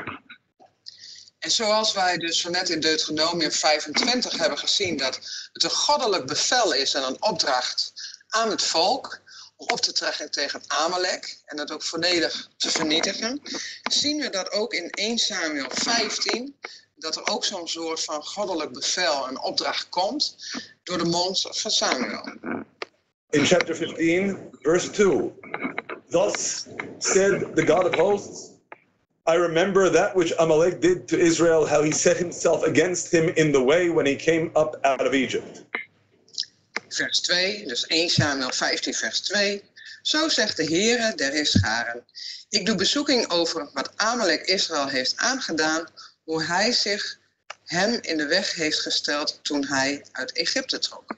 En zoals wij dus zo net in Deuteronomium vijfentwintig hebben gezien dat het een goddelijk bevel is en een opdracht aan het volk om op te trekken tegen Amalek en dat ook volledig te vernietigen, zien we dat ook in eerste Samuel vijftien, dat er ook zo'n soort van goddelijk bevel en opdracht komt door de mond van Samuel. In chapter fifteen, verse two, thus said the God of hosts, I remember that which Amalek did to Israel, how he set himself against him in the way when he came up out of Egypt. Vers twee, dus eerste Samuel vijftien, vers twee. Zo zegt de Heere der Heerscharen. Ik doe bezoeking over wat Amalek Israël heeft aangedaan, hoe hij zich hem in de weg heeft gesteld toen hij uit Egypte trok.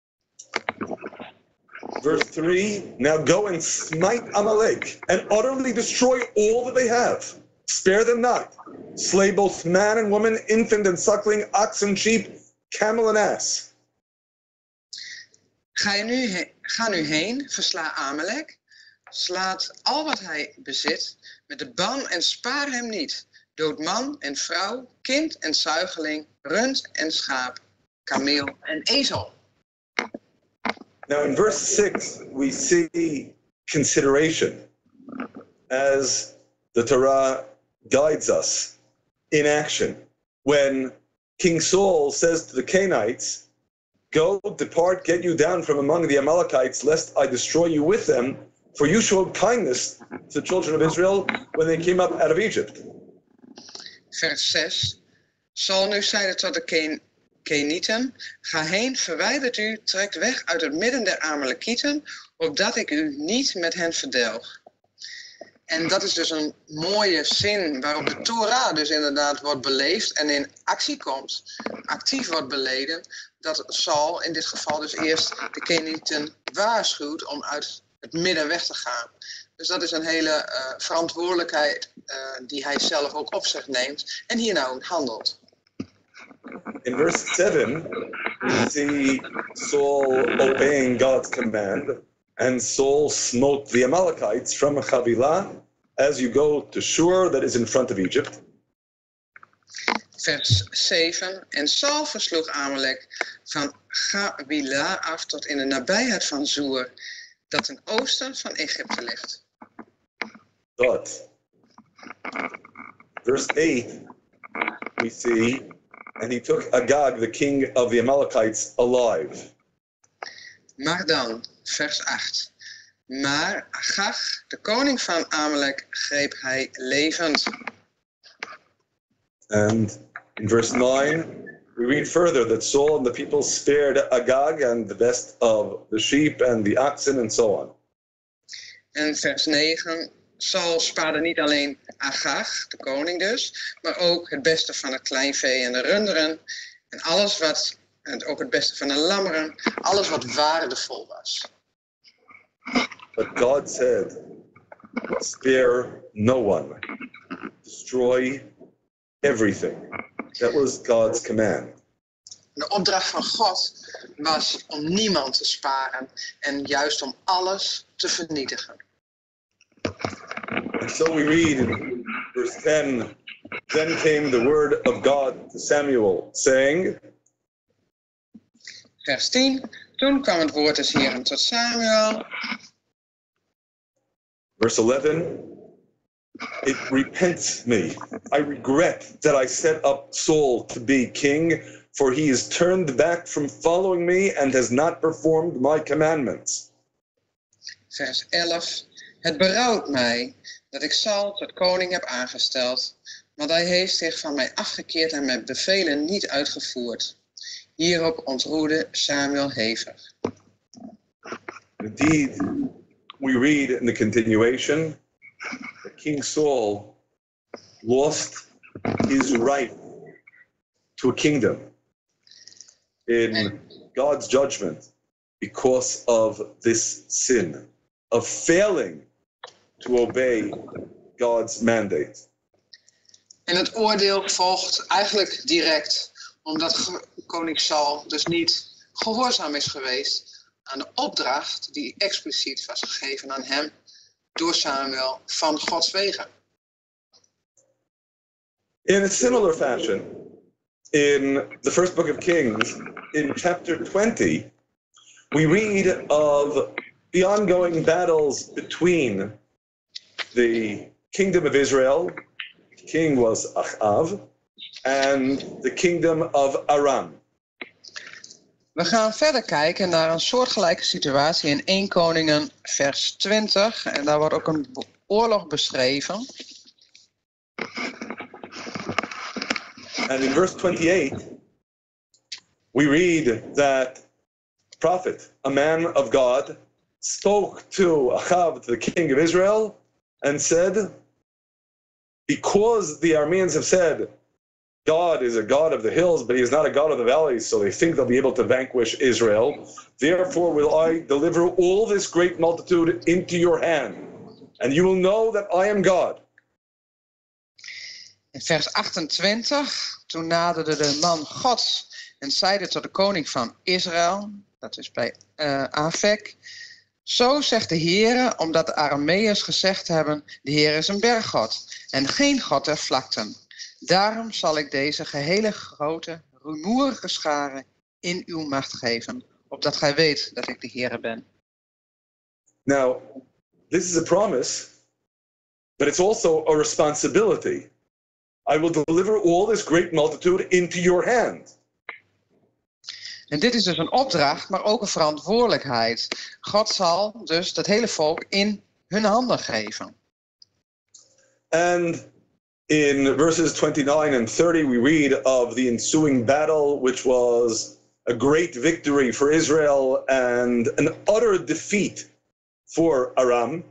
Verse three, now go and smite Amalek and utterly destroy all that they have. Spare them not. Slay both man and woman, infant and suckling, ox and sheep, camel and ass. Ga, je nu he- ga nu heen, versla Amalek, slaat al wat hij bezit met de ban en spaar hem niet. Dood man en vrouw, kind en zuigeling, rund en schaap, kameel en ezel. Now in verse six, we see consideration as the Torah guides us in action. When King Saul says to the Canaanites, go, depart, get you down from among the Amalekites, lest I destroy you with them, for you showed kindness to the children of Israel when they came up out of Egypt. Vers zes. Saul nu zeide tot de Ken- Kenieten, ga heen, verwijdert u, trekt weg uit het midden der Amalekieten, opdat ik u niet met hen verdelg. En dat is dus een mooie zin waarop de Torah dus inderdaad wordt beleefd en in actie komt, actief wordt beleden, dat Saul in dit geval dus eerst de Kenieten waarschuwt om uit het midden weg te gaan. Dus dat is een hele uh, verantwoordelijkheid uh, die hij zelf ook op zich neemt en hier nou handelt. In verse seven, we see Saul obeying God's command, and Saul smote the Amalekites from Havilah as you go to Shur that is in front of Egypt. Vers zeven. En Saul versloeg Amalek van Havilah af tot in de nabijheid van Zoer, dat ten oosten van Egypte ligt. But, verse eight, we see, and he took Agag, the king of the Amalekites, alive. Maar dan, vers acht. Maar Agag, de koning van Amalek, greep hij levend. And in verse nine, we read further that Saul and the people spared Agag and the best of the sheep and the oxen and so on. En vers negen. Saul spaarde niet alleen Agag, de koning dus, maar ook het beste van het kleinvee en de runderen. En alles wat, en ook het beste van de lammeren, alles wat waardevol was. But God said, spare no one. Destroy everything. That was God's command. De opdracht van God was om niemand te sparen en juist om alles te vernietigen. And so we read in verse ten, then came the word of God to Samuel, saying, Vers tien, toen kwam het woord des Heeren tot Samuel. Verse eleven, it repents me. I regret that I set up Saul to be king, for he has turned back from following me and has not performed my commandments. Vers elf, het berouwt mij dat ik Saul tot koning heb aangesteld, want hij heeft zich van mij afgekeerd en mijn bevelen niet uitgevoerd. Hierop ontroerde Samuel hevig. Indeed, we read in the continuation that King Saul lost his right to a kingdom in God's judgment because of this sin, of failing to obey God's mandate. En het oordeel volgt eigenlijk direct, omdat koning Saul dus niet gehoorzaam is geweest aan de opdracht die expliciet was gegeven aan hem door Samuel van Gods wegen. In a similar fashion, in the first book of Kings, in chapter twenty, we read of the ongoing battles between the kingdom of Israel, the king was Achav, and the kingdom of Aram. We gaan verder kijken naar een soortgelijke situatie in Eerste Koningen vers twintig. En daar wordt ook een oorlog beschreven. And in verse twenty-eight, we read that the prophet, a man of God, spoke to Achav, the king of Israel, and said, because the Arameans have said, God is a God of the hills, but he is not a God of the valleys, so they think they'll be able to vanquish Israel. Therefore will I deliver all this great multitude into your hand, and you will know that I am God. In vers achtentwintig, toen naderde de man Gods en zeide tot de koning van Israël, dat is bij uh, Afek, zo zegt de Heere, omdat de Arameërs gezegd hebben, de Heer is een berggod en geen God der vlakten. Daarom zal ik deze gehele grote, rumoerige scharen in uw macht geven, opdat gij weet dat ik de Heere ben. Now, this is a promise, but it's also a responsibility. I will deliver all this great multitude into your hand. En dit is dus een opdracht, maar ook een verantwoordelijkheid. God zal dus dat hele volk in hun handen geven. And In verses twenty-nine and thirty, we read of the ensuing battle, which was a great victory for Israel and an utter defeat for Aram.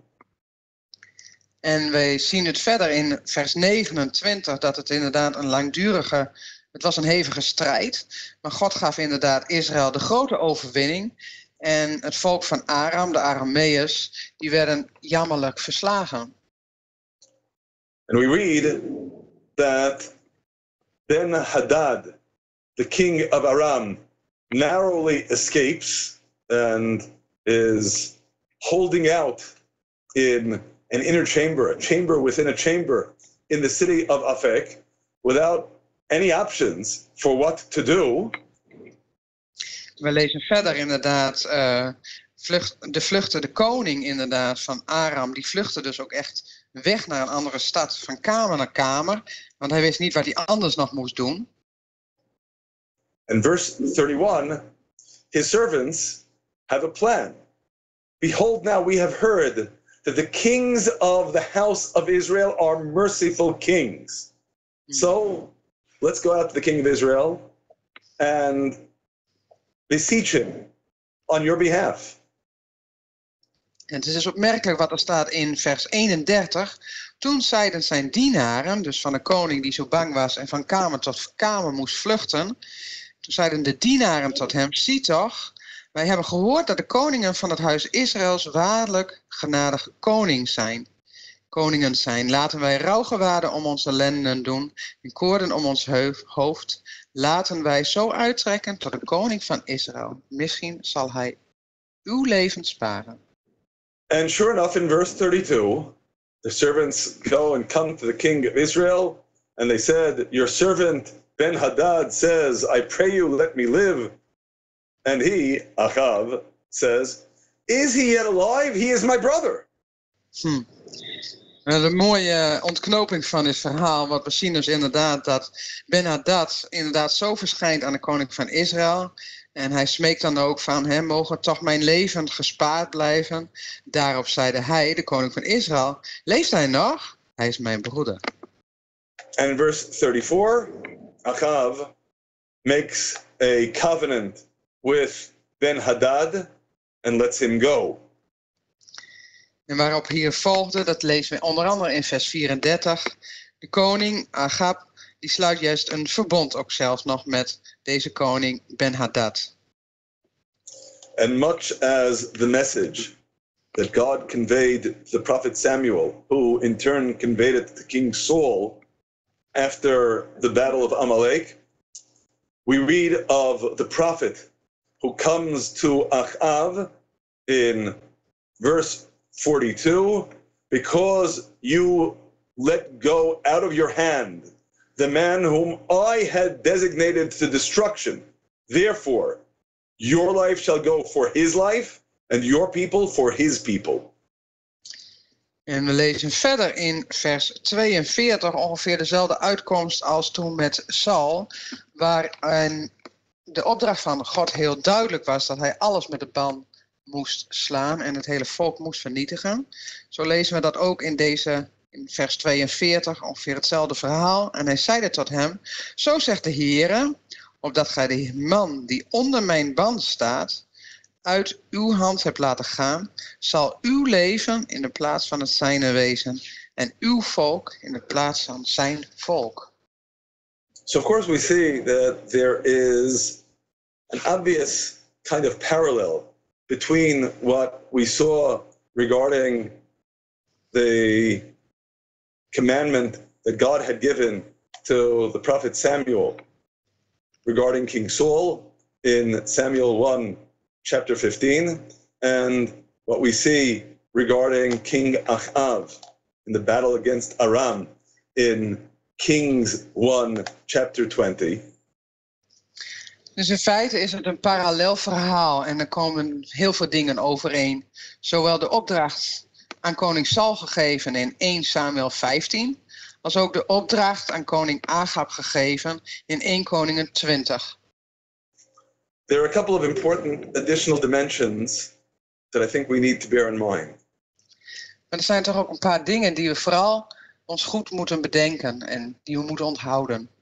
En wij zien het verder in vers negenentwintig dat het inderdaad een langdurige, het was een hevige strijd. Maar God gaf inderdaad Israël de grote overwinning. En het volk van Aram, de Arameërs, die werden jammerlijk verslagen. And we read that Ben-Hadad, the king of Aram, narrowly escapes and is holding out in an inner chamber, a chamber within a chamber in the city of Afek, without any options for what to do. We lezen verder inderdaad, uh, vlucht, de vluchtte de koning inderdaad van Aram, die vluchtte dus ook echt weg naar een andere stad, van kamer naar kamer, want hij wist niet wat hij anders nog moest doen. And verse thirty-one, his servants have a plan. Behold, now we have heard that the kings of the house of Israel are merciful kings. Hmm. So let's go out to the king of Israel and beseech him on your behalf. En het is dus opmerkelijk wat er staat in vers eenendertig. Toen zeiden zijn dienaren, dus van de koning die zo bang was en van kamer tot kamer moest vluchten. Toen zeiden de dienaren tot hem, zie toch, wij hebben gehoord dat de koningen van het huis Israëls waarlijk genadige koning zijn. Koningen zijn. Laten wij rouwgewaden om onze lenden doen en koorden om ons hoofd. Laten wij zo uittrekken tot de koning van Israël. Misschien zal hij uw leven sparen. And sure enough, in verse thirty-two, the servants go and come to the king of Israel, and they said, your servant Ben-Hadad says, I pray you, let me live. And he, Achav, says, is he yet alive? He is my brother. Hm. De mooie ontknoping van dit verhaal, wat we zien dus inderdaad dat Ben-Hadad inderdaad zo verschijnt aan de koning van Israël. En hij smeekt dan ook van hem, mogen toch mijn leven gespaard blijven. Daarop zeide hij, de koning van Israël, leeft hij nog? Hij is mijn broeder. And in verse thirty-four, Achav makes a covenant with Ben-Hadad and lets him go. En waarop hier volgde, dat lezen we onder andere in vers vierendertig. De koning Achab, die sluit juist een verbond ook zelfs nog met deze koning Ben-Hadad. And much as the message that God conveyed to the prophet Samuel, who in turn conveyed it to King Saul after the battle of Amalek, we read of the prophet who comes to Achav in verse forty-two, because you let go out of your hand the man whom I had designated to destruction. Therefore, your life shall go for his life, and your people for his people. En we lezen verder in vers tweeënveertig ongeveer dezelfde uitkomst als toen met Saul, waarin de opdracht van God heel duidelijk was dat hij alles met de ban moest slaan en het hele volk moest vernietigen. Zo lezen we dat ook in deze, in vers tweeënveertig, ongeveer hetzelfde verhaal. En hij zeide tot hem, zo zegt de Heere, opdat gij de man die onder mijn ban staat, uit uw hand hebt laten gaan, zal uw leven in de plaats van het zijne wezen en uw volk in de plaats van zijn volk. So of course we see that there is an obvious kind of parallel between what we saw regarding the commandment that God had given to the prophet Samuel regarding King Saul in Samuel one, chapter fifteen, and what we see regarding King Achav in the battle against Aram in Kings one, chapter twenty. Dus in feite is het een parallel verhaal en er komen heel veel dingen overeen. Zowel de opdracht aan koning Saul gegeven in eerste Samuel vijftien, als ook de opdracht aan koning Agab gegeven in eerste Koningen twintig. There are a couple of important additional dimensions that I think we need to bear in mind. Maar er zijn toch ook een paar dingen die we vooral ons goed moeten bedenken en die we moeten onthouden.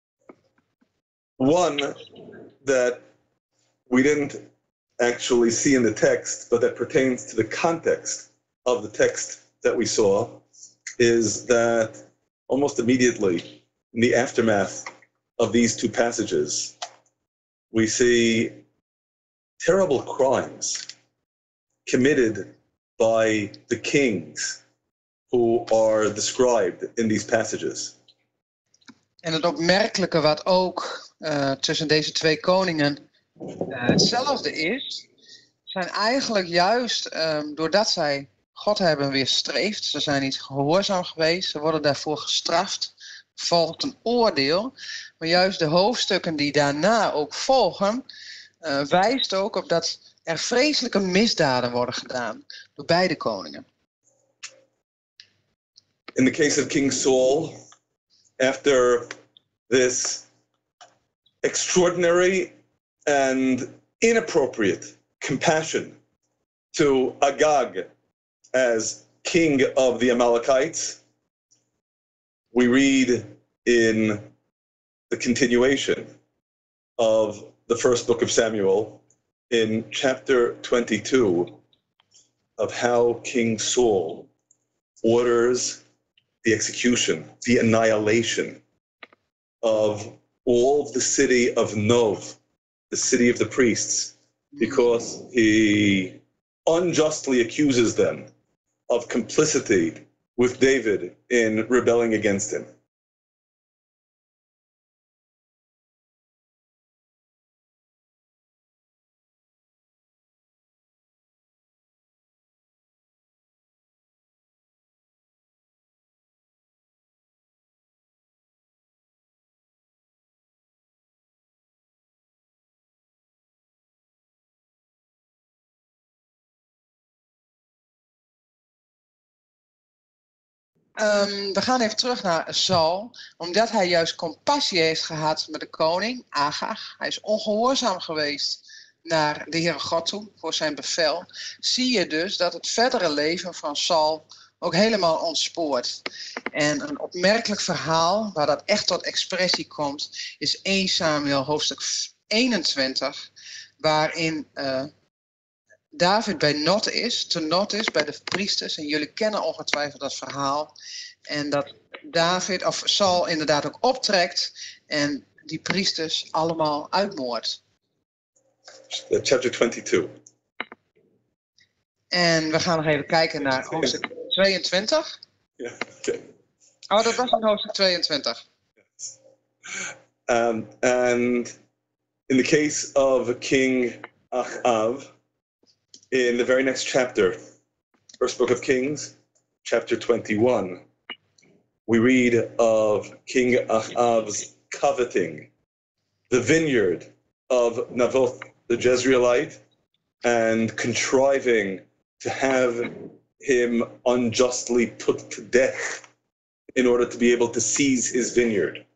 One that we didn't actually see in the text, but that pertains to the context of the text that we saw, is that almost immediately in the aftermath of these two passages, we see terrible crimes committed by the kings who are described in these passages. En het opmerkelijke wat ook uh, tussen deze twee koningen uh, hetzelfde is, zijn eigenlijk juist um, doordat zij God hebben weerstreefd, ze zijn niet gehoorzaam geweest, ze worden daarvoor gestraft, volgt een oordeel, maar juist de hoofdstukken die daarna ook volgen, uh, wijst ook op dat er vreselijke misdaden worden gedaan door beide koningen. In the case of King Saul, after this extraordinary and inappropriate compassion to Agag as king of the Amalekites, we read in the continuation of the first book of Samuel in chapter twenty-two of how King Saul orders the execution, the annihilation of all of the city of Nov, the city of the priests, because he unjustly accuses them of complicity with David in rebelling against him. Um, we gaan even terug naar Saul, omdat hij juist compassie heeft gehad met de koning, Agag. Hij is ongehoorzaam geweest naar de Heere God toe, voor zijn bevel. Zie je dus dat het verdere leven van Saul ook helemaal ontspoort. En een opmerkelijk verhaal, waar dat echt tot expressie komt, is eerste Samuel hoofdstuk eenentwintig, waarin uh, David bij Not is, te Not is bij de priesters. En jullie kennen ongetwijfeld dat verhaal. En dat David, of Saul inderdaad ook optrekt en die priesters allemaal uitmoordt. Chapter twenty-two. En we gaan nog even kijken naar hoofdstuk tweeëntwintig. Ja, okay. Oh, dat was in hoofdstuk tweeëntwintig. Yes. Um, and in the case of King Achav, in the very next chapter, first book of Kings, chapter twenty-one, we read of King Achav's coveting the vineyard of Naboth the Jezreelite and contriving to have him unjustly put to death in order to be able to seize his vineyard.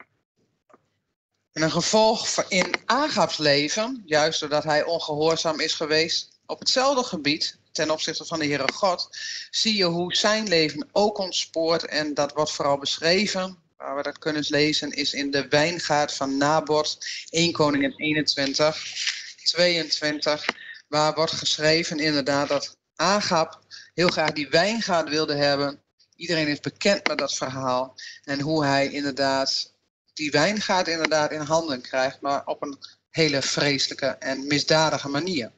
En een gevolg in Agabs leven, juist doordat hij ongehoorzaam is geweest op hetzelfde gebied ten opzichte van de Heere God, zie je hoe zijn leven ook ontspoort. En dat wordt vooral beschreven, waar we dat kunnen lezen, is in de wijngaard van Naboth, eerste Koningen eenentwintig, tweeëntwintig, waar wordt geschreven inderdaad dat Agab heel graag die wijngaard wilde hebben. Iedereen is bekend met dat verhaal en hoe hij inderdaad die wijngaard inderdaad in handen krijgt, maar op een hele vreselijke en misdadige manier.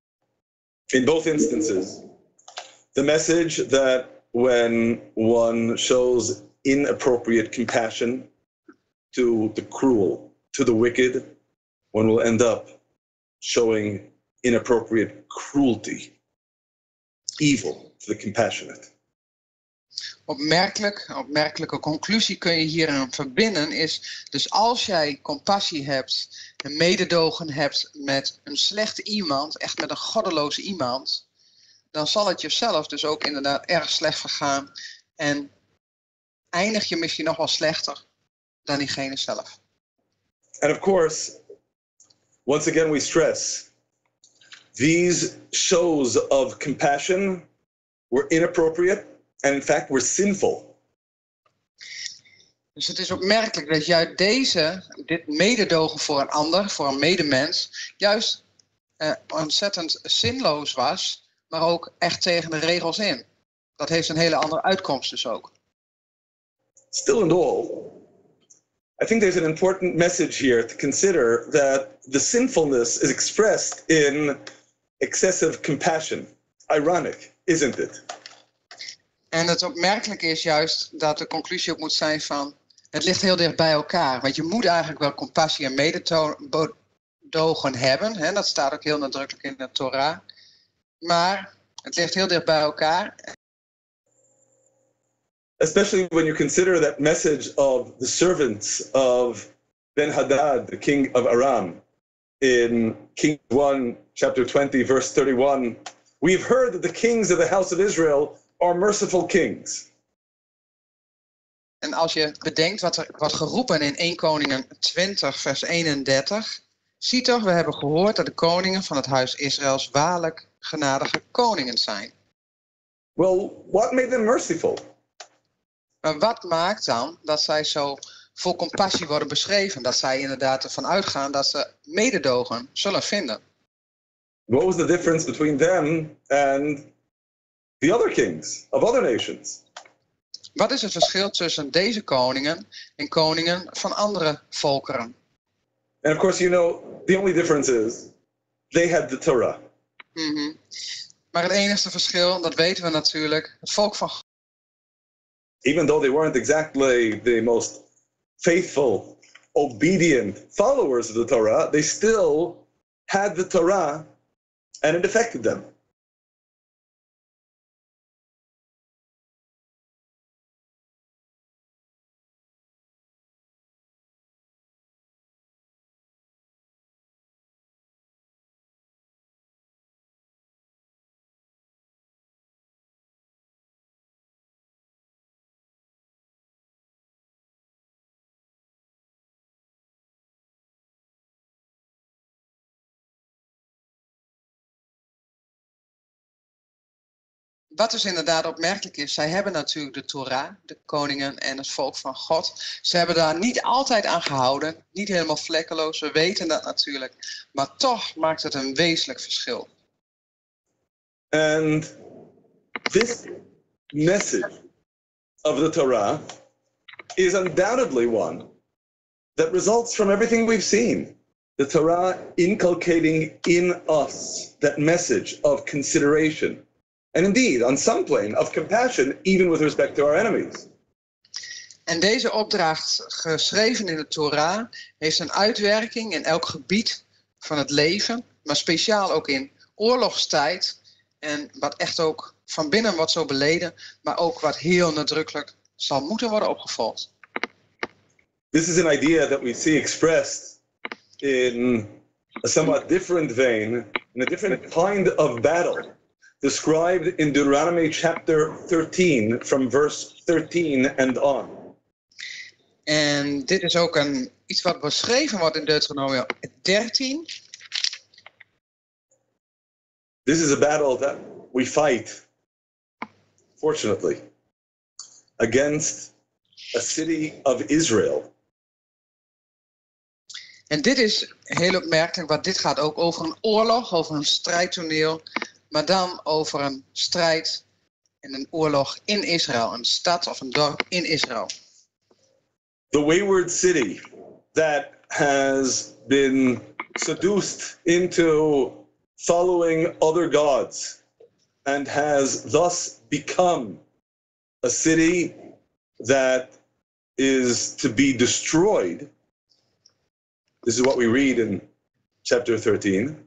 In both instances, the message that when one shows inappropriate compassion to the cruel, to the wicked, one will end up showing inappropriate cruelty, evil to the compassionate. Opmerkelijk, opmerkelijke conclusie kun je hierin verbinden is, dus als jij compassie hebt en mededogen hebt met een slechte iemand, echt met een goddeloze iemand, dan zal het jezelf dus ook inderdaad erg slecht vergaan en eindig je misschien nog wel slechter dan diegene zelf. And of course, once again we stress, these shows of compassion were inappropriate and in fact were sinful. Dus het is opmerkelijk dat juist deze, dit mededogen voor een ander, voor een medemens, juist eh, ontzettend zinloos was, maar ook echt tegen de regels in. Dat heeft een hele andere uitkomst dus ook. Still and all, I think there's an important message here to consider that the sinfulness is expressed in excessive compassion. Ironic, isn't it? En het opmerkelijke is juist dat de conclusie ook moet zijn van, het ligt heel dicht bij elkaar. Want je moet eigenlijk wel compassie en mededogen hebben. Hè? Dat staat ook heel nadrukkelijk in de Torah. Maar het ligt heel dicht bij elkaar. Especially when you consider that message of the servants of Ben-Hadad, the king of Aram. In Kings one, chapter twenty, verse thirty-one, we've heard that the kings of the house of Israel are merciful kings. En als je bedenkt wat er wordt geroepen in Eerste Koningen twintig, vers eenendertig. Zie toch, we hebben gehoord dat de koningen van het huis Israëls waarlijk genadige koningen zijn. Well, what made them merciful? Maar wat maakt dan dat zij zo vol compassie worden beschreven? Dat zij inderdaad ervan uitgaan dat ze mededogen zullen vinden. What was the difference between them and the other kings of other nations? Wat is het verschil tussen deze koningen en koningen van andere volkeren? And of course, you know, the only difference is they had the Torah. Mm-hmm. Maar het enige verschil, dat weten we natuurlijk, het volk van God. Even though they weren't exactly the most faithful, obedient followers of the Torah, they still had the Torah and it affected them. Wat dus inderdaad opmerkelijk is, zij hebben natuurlijk de Torah, de koningen en het volk van God. Ze hebben daar niet altijd aan gehouden, niet helemaal vlekkeloos, we weten dat natuurlijk. Maar toch maakt het een wezenlijk verschil. And this message of the Torah is undoubtedly one that results from everything we've seen. The Torah inculcating in us that message of consideration. And indeed, on some plane, of compassion, even with respect to our enemies. En deze opdracht, geschreven in de Torah, heeft een uitwerking in elk gebied van het leven, maar speciaal ook in oorlogstijd. En wat echt ook van binnen wordt zo beleden, maar ook wat heel nadrukkelijk zal moeten worden opgevolgd. This is an idea that we see expressed in a somewhat different vein, in a different kind of battle. Described in Deuteronomy chapter thirteen, from verse thirteen and on. En dit is ook een, iets wat beschreven wordt in Deuteronomium dertien. This is a battle that we fight, fortunately, against a city of Israel. En dit is heel opmerkelijk, want dit gaat ook over een oorlog, over een strijdtoneel. Maar dan over een strijd en een oorlog in Israël. Een stad of een dorp in Israël. The wayward city that has been seduced into following other gods. And has thus become a city that is to be destroyed. This is what we read in chapter thirteen.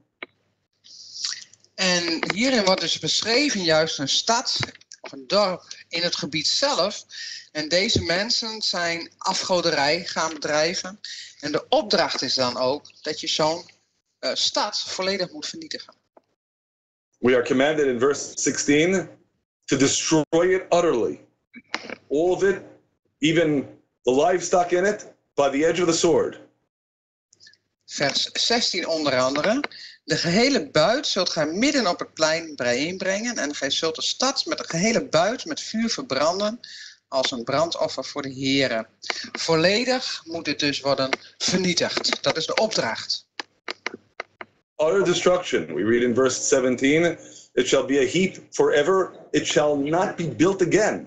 En hierin wordt dus beschreven juist een stad of een dorp in het gebied zelf. En deze mensen zijn afgoderij gaan bedrijven. En de opdracht is dan ook dat je zo'n uh, stad volledig moet vernietigen. We are commanded in verse sixteen to destroy it utterly. All of it, even the livestock in it, by the edge of the sword. Vers zestien onder andere. De gehele buit zult gij midden op het plein bijeenbrengen en gij zult de stad met de gehele buit met vuur verbranden als een brandoffer voor de Heere. Volledig moet het dus worden vernietigd. Dat is de opdracht. Utter destruction. We read in verse seventeen, it shall be a heap forever, it shall not be built again.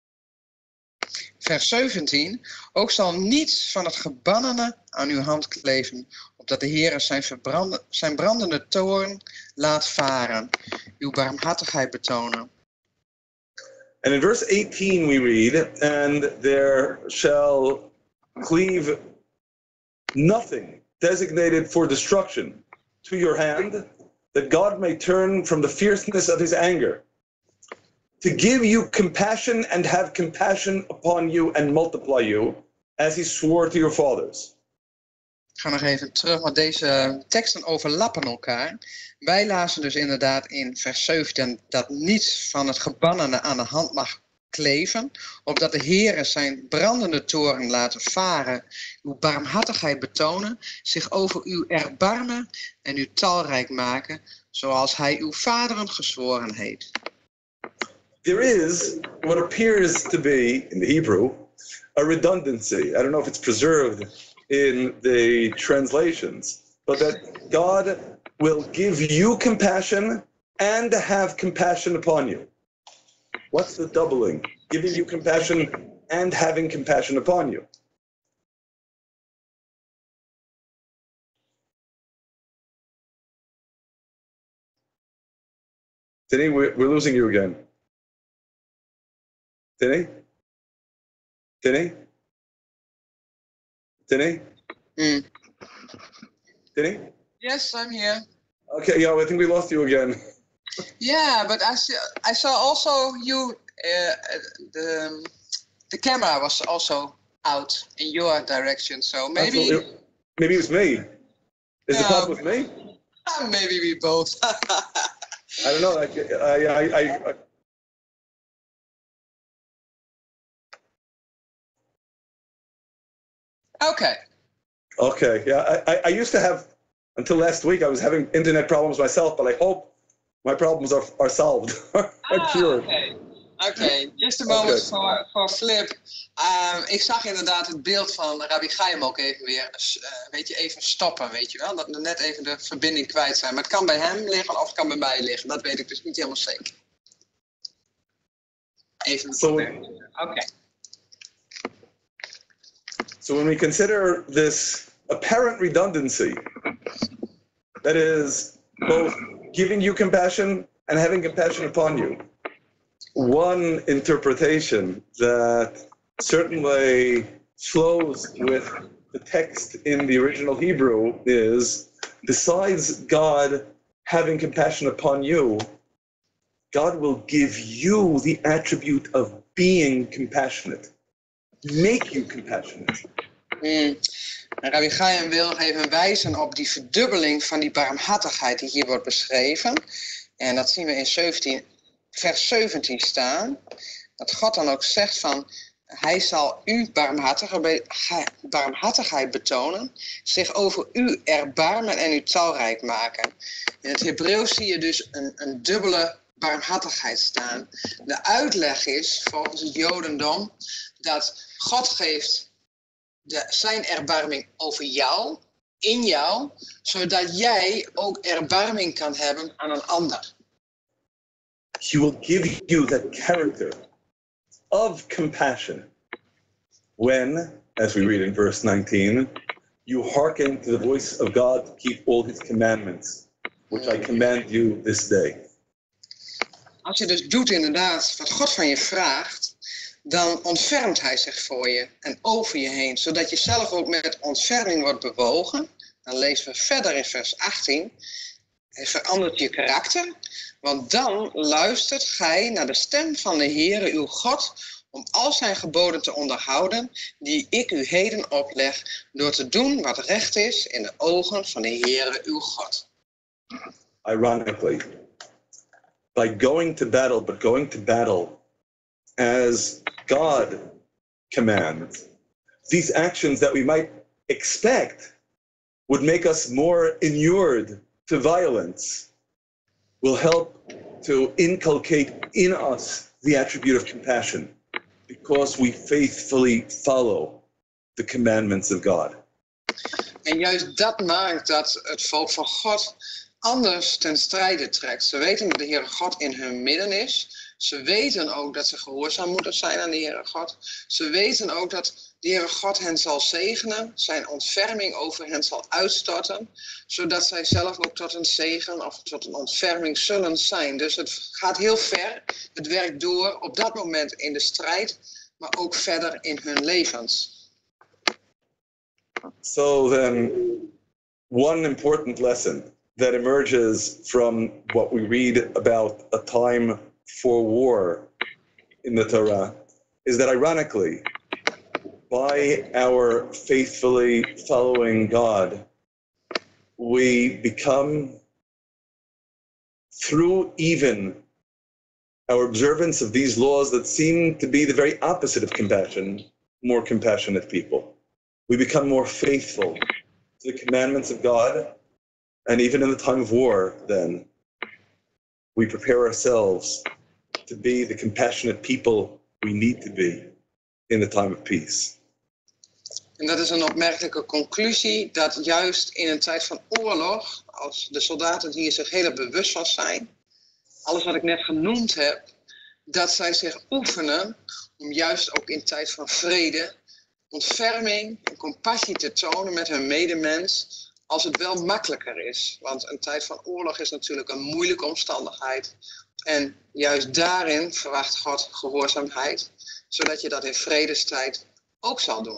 Vers zeventien, ook zal niets van het gebannene aan uw hand kleven, opdat de Heere zijn, verbrande, zijn brandende toorn laat varen, uw barmhartigheid betonen. And in verse eighteen we read, and there shall cleave nothing designated for destruction to your hand, that God may turn from the fierceness of his anger, to give you compassion and have compassion upon you and multiply you, as he swore to your fathers. Ik ga nog even terug, want deze teksten overlappen elkaar. Wij lazen dus inderdaad in vers zeventien dat niets van het gebannene aan de hand mag kleven, opdat de Heere zijn brandende toorn laten varen, uw barmhartigheid betonen, zich over u erbarmen en u talrijk maken, zoals hij uw vaderen gezworen heeft. There is what appears to be, in the Hebrew, a redundancy. I don't know if it's preserved in the translations, but that God will give you compassion and have compassion upon you. What's the doubling? Giving you compassion and having compassion upon you. Denny, we're, we're losing you again. Denny? Denny? Denny? Mm. Denny? Yes, I'm here. Okay, yeah, I think we lost you again. Yeah, but I, see, I saw also you, uh, the, the camera was also out in your direction, so maybe... Absolutely. Maybe it was me. Is Yeah. the problem with me? Uh, maybe we both. I don't know. I, I, I, I, I Okay. Okay, yeah, I, I used to have, until last week, I was having internet problems myself, but I hope my problems are, are solved, are Ah, cured. Oké, okay. Just a moment Okay. voor voor Flip. Um, ik zag inderdaad het beeld van Rabbi Chaim ook even weer, dus, uh, weet je, even stoppen, weet je wel. Dat we net even de verbinding kwijt zijn. Maar het kan bij hem liggen of het kan bij mij liggen. Dat weet ik dus niet helemaal zeker. Even So, Oké. Okay. so when we consider this apparent redundancy, that is both giving you compassion and having compassion upon you, one interpretation that certainly flows with the text in the original Hebrew is, besides God having compassion upon you, God will give you the attribute of being compassionate, make you compassionate. Mm. Rabbi Chaim wil even wijzen op die verdubbeling van die barmhartigheid die hier wordt beschreven. En dat zien we in zeventien, vers zeventien staan. Dat God dan ook zegt van, hij zal u barmhartigheid betonen, zich over u erbarmen en u talrijk maken. In het Hebreeuws zie je dus een, een dubbele barmhartigheid staan. De uitleg is, volgens het Jodendom, dat God geeft de, zijn erbarming over jou, in jou, zodat jij ook erbarming kan hebben aan een ander. He will give you that character of compassion when, as we read in verse nineteen, you hearken to the voice of God to keep all his commandments, which I command you this day. Als je dus doet inderdaad wat God van je vraagt, dan ontfermt hij zich voor je en over je heen, zodat je zelf ook met ontferming wordt bewogen. Dan lezen we verder in vers achttien. Hij verandert je karakter, want dan luistert gij naar de stem van de Heere uw God, om al zijn geboden te onderhouden, die ik u heden opleg, door te doen wat recht is in de ogen van de Heere uw God. Ironically, by going to battle, but going to battle as God commands, these actions that we might expect would make us more inured to violence will help to inculcate in us the attribute of compassion. because we faithfully follow the commandments of God. En juist dat maakt dat het volk van God anders ten strijde trekt. Ze weten dat de Heere God in hun midden is. Ze weten ook dat ze gehoorzaam moeten zijn aan de Heere God. Ze weten ook dat de Heere God hen zal zegenen, zijn ontferming over hen zal uitstorten, zodat zij zelf ook tot een zegen of tot een ontferming zullen zijn. Dus het gaat heel ver, het werkt door op dat moment in de strijd, maar ook verder in hun levens. So then, one important lesson that emerges from what we read about a time for war in the Torah is that, ironically, by our faithfully following God, we become, through even our observance of these laws that seem to be the very opposite of compassion, more compassionate people. We become more faithful to the commandments of God, and even in the time of war, then, we prepare ourselves to be the compassionate people we need to be in the time of peace. En dat is een opmerkelijke conclusie, dat juist in een tijd van oorlog, als de soldaten hier zich heel bewust van zijn, alles wat ik net genoemd heb, dat zij zich oefenen om juist ook in tijd van vrede ontferming en compassie te tonen met hun medemens, als het wel makkelijker is. Want een tijd van oorlog is natuurlijk een moeilijke omstandigheid. En juist daarin verwacht God gehoorzaamheid, zodat je dat in vredestijd ook zal doen.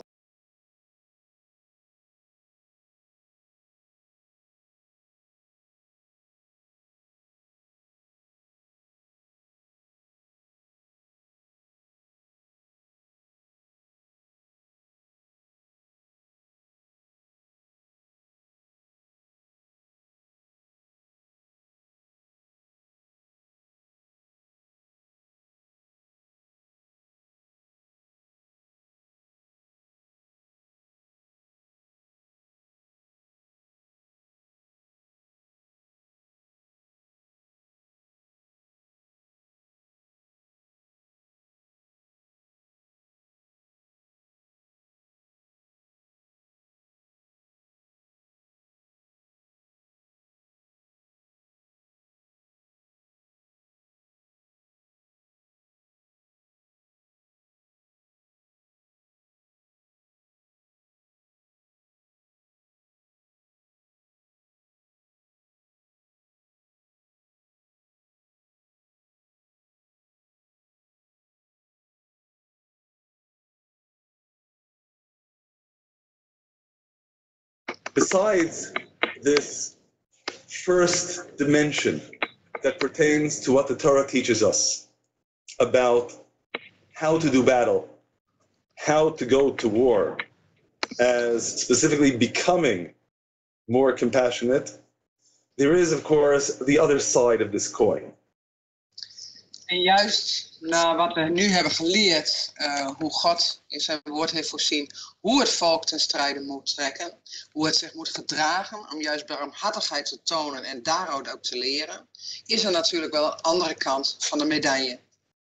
Besides this first dimension that pertains to what the Torah teaches us about how to do battle, how to go to war, as specifically becoming more compassionate, there is, of course, the other side of this coin. En juist na wat we nu hebben geleerd, uh, hoe God in zijn woord heeft voorzien, hoe het volk ten strijde moet trekken, hoe het zich moet gedragen om juist barmhartigheid te tonen en daaruit ook te leren, is er natuurlijk wel een andere kant van de medaille.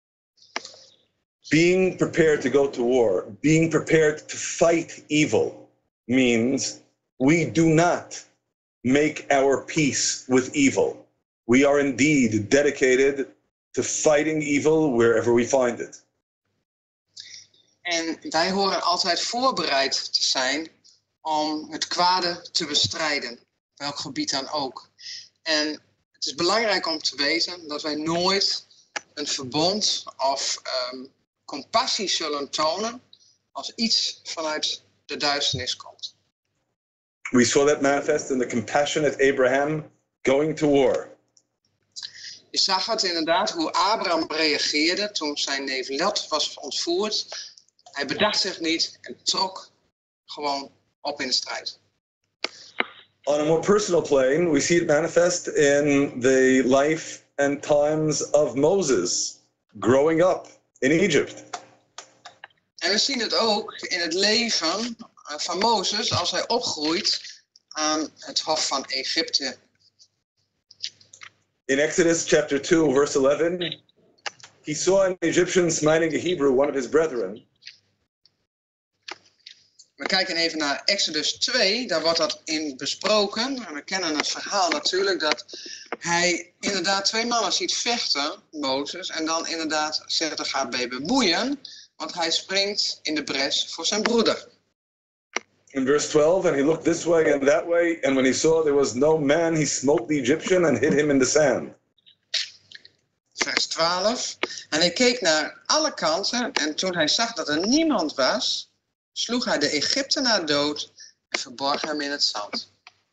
Being prepared to go to war, being prepared to fight evil, means we do not make our peace with evil. We are indeed dedicated to fighting evil wherever we find it. En wij horen altijd voorbereid te zijn om het kwade te bestrijden, welk gebied dan ook. En het is belangrijk om te weten dat wij nooit een verbond of um, compassie zullen tonen als iets vanuit de duisternis komt. We saw that manifest in the compassionate Abraham going to war. Je zag het inderdaad hoe Abraham reageerde toen zijn neef Lot was ontvoerd. Hij bedacht zich niet en trok gewoon op in de strijd. On a more personal plane, we see it manifest in the life and times of Moses growing up in Egypt. En we zien het ook in het leven van Mozes als hij opgroeit aan het hof van Egypte. In Exodus chapter two, verse eleven, he saw an Egyptian smiting a Hebrew, one of his brethren. We kijken even naar Exodus twee, daar wordt dat in besproken. En we kennen het verhaal natuurlijk dat hij inderdaad twee mannen ziet vechten, Mozes, en dan inderdaad zegt er gaat bij bemoeien, want hij springt in de bres voor zijn broeder. In verse twelve, and he looked this way and that way, and when he saw there was no man, he smote the Egyptian and hid him in the sand. Vers twaalf, en hij keek naar alle kanten, en toen hij zag dat er niemand was, sloeg hij de Egyptenaar dood en verborg hem in het zand.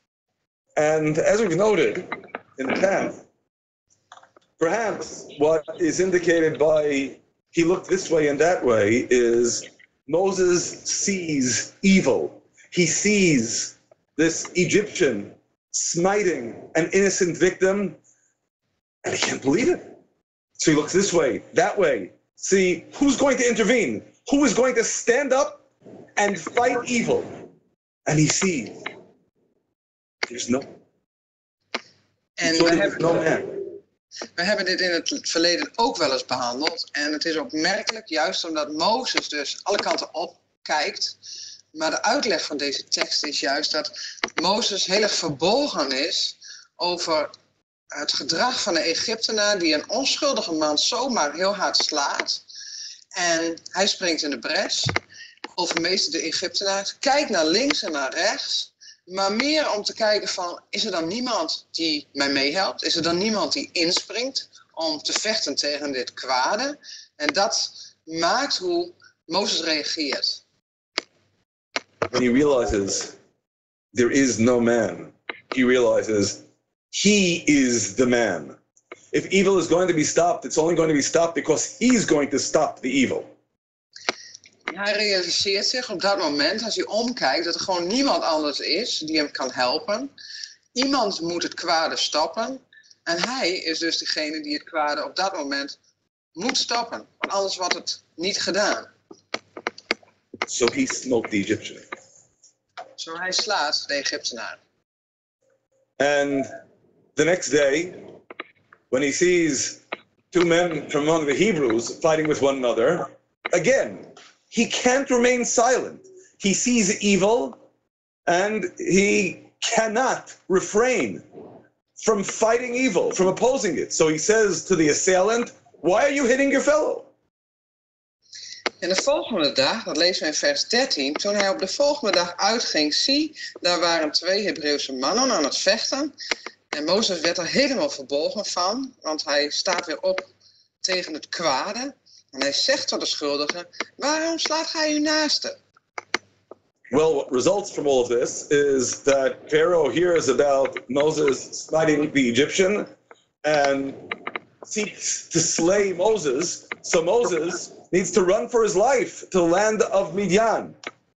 And as we've noted in the past, perhaps what is indicated by he looked this way and that way is Moses sees evil. He sees this Egyptian smiting an innocent victim, and he can't believe it. So he looks this way, that way. See, who's going to intervene? Who is going to stand up and fight evil? And he sees there's no, En so we there's hebben, no man. we hebben dit in het verleden ook wel eens behandeld. En het is opmerkelijk, juist omdat Mozes dus alle kanten op kijkt. Maar de uitleg van deze tekst is juist dat Mozes heel erg verbolgen is over het gedrag van de Egyptenaar die een onschuldige man zomaar heel hard slaat. En hij springt in de bres, overmeestert de Egyptenaar, kijkt naar links en naar rechts, maar meer om te kijken van, is er dan niemand die mij meehelpt? Is er dan niemand die inspringt om te vechten tegen dit kwade? En dat maakt hoe Mozes reageert. When he realizes there is no man, he realizes he is the man. If evil is going to be stopped, it's only going to be stopped because he's going to stop the evil. Hij realiseert zich op dat moment, als hij omkijkt, dat er gewoon niemand anders is die hem kan helpen. Iemand moet het kwade stoppen. En hij is dus degene die het kwade op dat moment moet stoppen. Want anders wordt het niet gedaan. So he smote the Egyptian. Zo hij slaat de Egyptenaar. And the next day, when he sees two men from among the Hebrews fighting with one another, again, he can't remain silent. He sees evil and he cannot refrain from fighting evil, from opposing it. So he says to the assailant, "Why are you hitting your fellow?" En de volgende dag, dat lezen we in vers dertien, toen hij op de volgende dag uitging, zie, daar waren twee Hebreeuwse mannen aan het vechten. En Mozes werd er helemaal verbolgen van, want hij staat weer op tegen het kwade. En hij zegt tot de schuldige, waarom slaat gij uw naaste? Well, what results from all of this is that Pharaoh hears about Moses smiting the Egyptian and seeks to slay Moses. So Moses needs to run for his life to the land of Midian.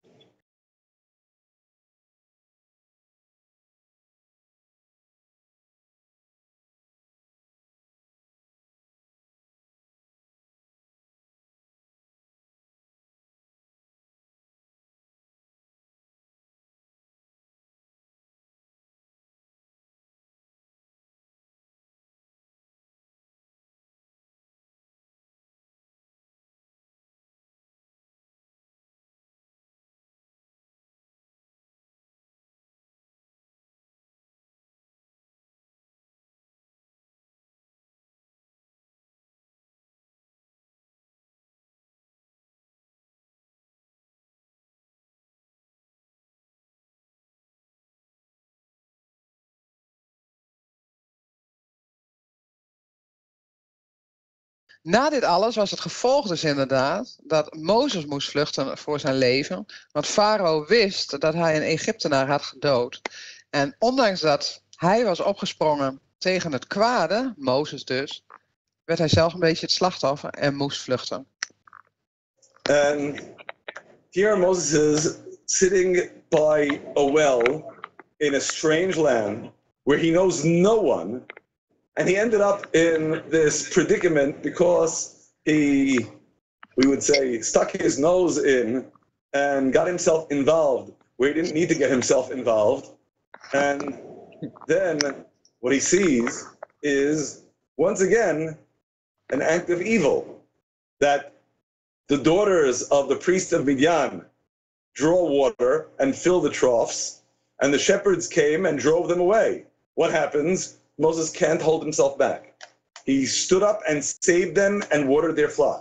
Na dit alles was het gevolg dus inderdaad dat Mozes moest vluchten voor zijn leven. Want Farao wist dat hij een Egyptenaar had gedood. En ondanks dat hij was opgesprongen tegen het kwade, Mozes dus, werd hij zelf een beetje het slachtoffer en moest vluchten. And here Moses is sitting by a well in a strange land where he knows no one. And he ended up in this predicament because he, we would say, stuck his nose in and got himself involved where he didn't need to get himself involved. And then what he sees is, once again, an act of evil, that the daughters of the priest of Midian draw water and fill the troughs, and the shepherds came and drove them away. What happens? Moses can't hold himself back. He stood up and saved them and watered their flock.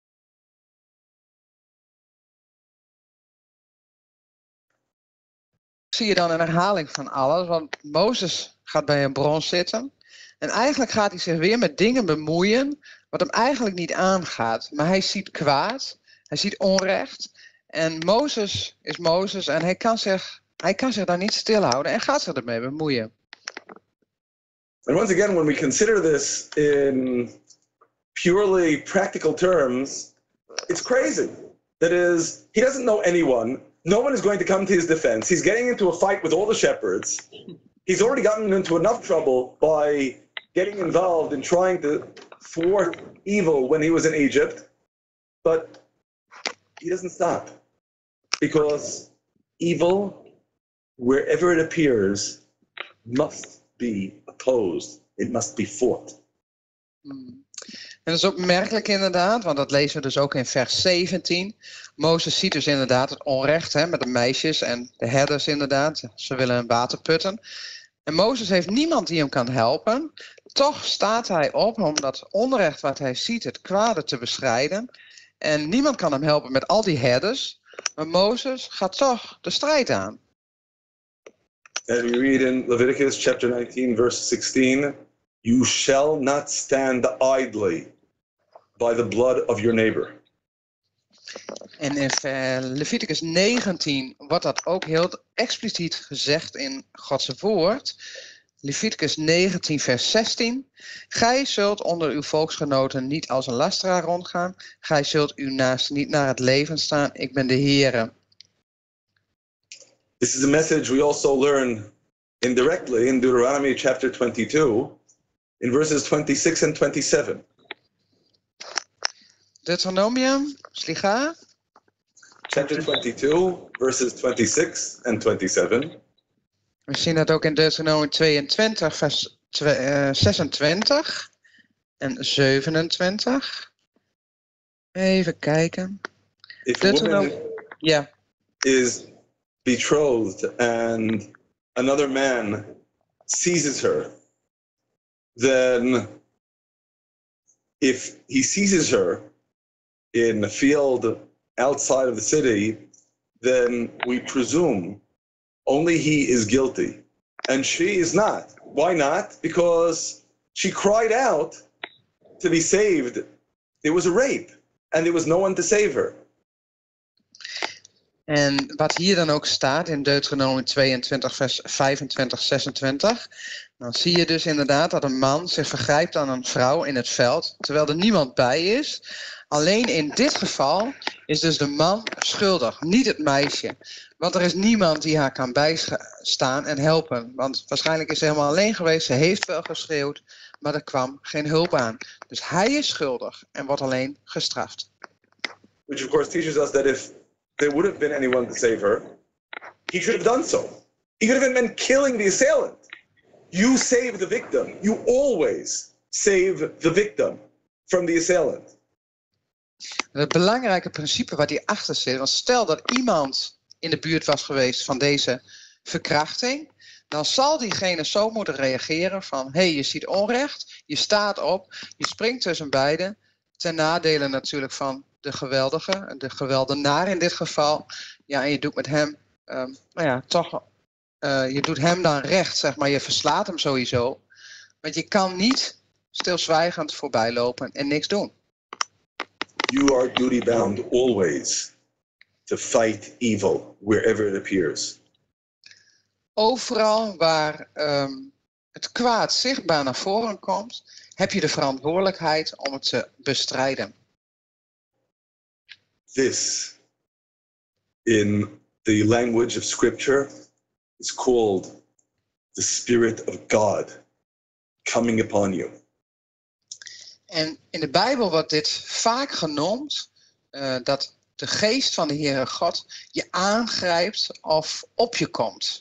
Zie je dan een herhaling van alles, want Mozes gaat bij een bron zitten en eigenlijk gaat hij zich weer met dingen bemoeien wat hem eigenlijk niet aangaat. Maar hij ziet kwaad, hij ziet onrecht en Mozes is Mozes en hij kan zich, hij kan zich daar niet stilhouden en gaat zich ermee bemoeien. And once again, when we consider this in purely practical terms, it's crazy. That is, he doesn't know anyone. No one is going to come to his defense. He's getting into a fight with all the shepherds. He's already gotten into enough trouble by getting involved in trying to thwart evil when he was in Egypt. But he doesn't stop. Because evil, wherever it appears, must be opposed. It must be fought. Hmm. En dat is ook opmerkelijk inderdaad, want dat lezen we dus ook in vers zeventien. Mozes ziet dus inderdaad het onrecht hè, met de meisjes en de herders inderdaad. Ze willen een water putten. En Mozes heeft niemand die hem kan helpen. Toch staat hij op om dat onrecht wat hij ziet, het kwade te bestrijden. En niemand kan hem helpen met al die herders. Maar Mozes gaat toch de strijd aan. And we read in Leviticus chapter nineteen, verse sixteen, you shall not stand idly by the blood of your neighbor. En in Leviticus negentien wordt dat ook heel expliciet gezegd in Gods woord. Leviticus negentien vers zestien. Gij zult onder uw volksgenoten niet als een lasteraar rondgaan. Gij zult uw naaste niet naar het leven staan. Ik ben de Heere. This is a message we also learn indirectly in Deuteronomy chapter twenty-two, in verses twenty-six and twenty-seven. Deuteronomium, slicha. Chapter twenty-two, verses twenty-six and twenty-seven. We zien dat ook in Deuteronomium tweeëntwintig, vers zesentwintig en zevenentwintig. Even kijken. If a woman ja. is betrothed and another man seizes her, then if he seizes her in a field outside of the city, then we presume only he is guilty and she is not. Why not? Because she cried out to be saved. It was a rape and there was no one to save her. En wat hier dan ook staat in Deuteronomium tweeëntwintig, vers vijfentwintig, zesentwintig. Dan zie je dus inderdaad dat een man zich vergrijpt aan een vrouw in het veld, terwijl er niemand bij is. Alleen in dit geval is dus de man schuldig, niet het meisje. Want er is niemand die haar kan bijstaan en helpen. Want waarschijnlijk is ze helemaal alleen geweest, ze heeft wel geschreeuwd, maar er kwam geen hulp aan. Dus hij is schuldig en wordt alleen gestraft. Which of course teaches us that if there would have been anyone to save her, he should have done so. He could have been killing the assailant. You save the victim. You always save the victim from the assailant. Het belangrijke principe wat hierachter zit, want stel dat iemand in de buurt was geweest van deze verkrachting, dan zal diegene zo moeten reageren van, hé, hey, je ziet onrecht, je staat op, je springt tussen beiden, ten nadele natuurlijk van de geweldige, de geweldenaar in dit geval. Ja, en je doet met hem, um, nou ja, toch, uh, je doet hem dan recht, zeg maar, je verslaat hem sowieso. Want je kan niet stilzwijgend voorbij lopen en niks doen. You are duty bound always to fight evil wherever it appears. Overal waar um, het kwaad zichtbaar naar voren komt, heb je de verantwoordelijkheid om het te bestrijden. This, in the language of Scripture, is called the Spirit of God coming upon you. En in de Bijbel wordt dit vaak genoemd, uh, dat de geest van de Heere God je aangrijpt of op je komt.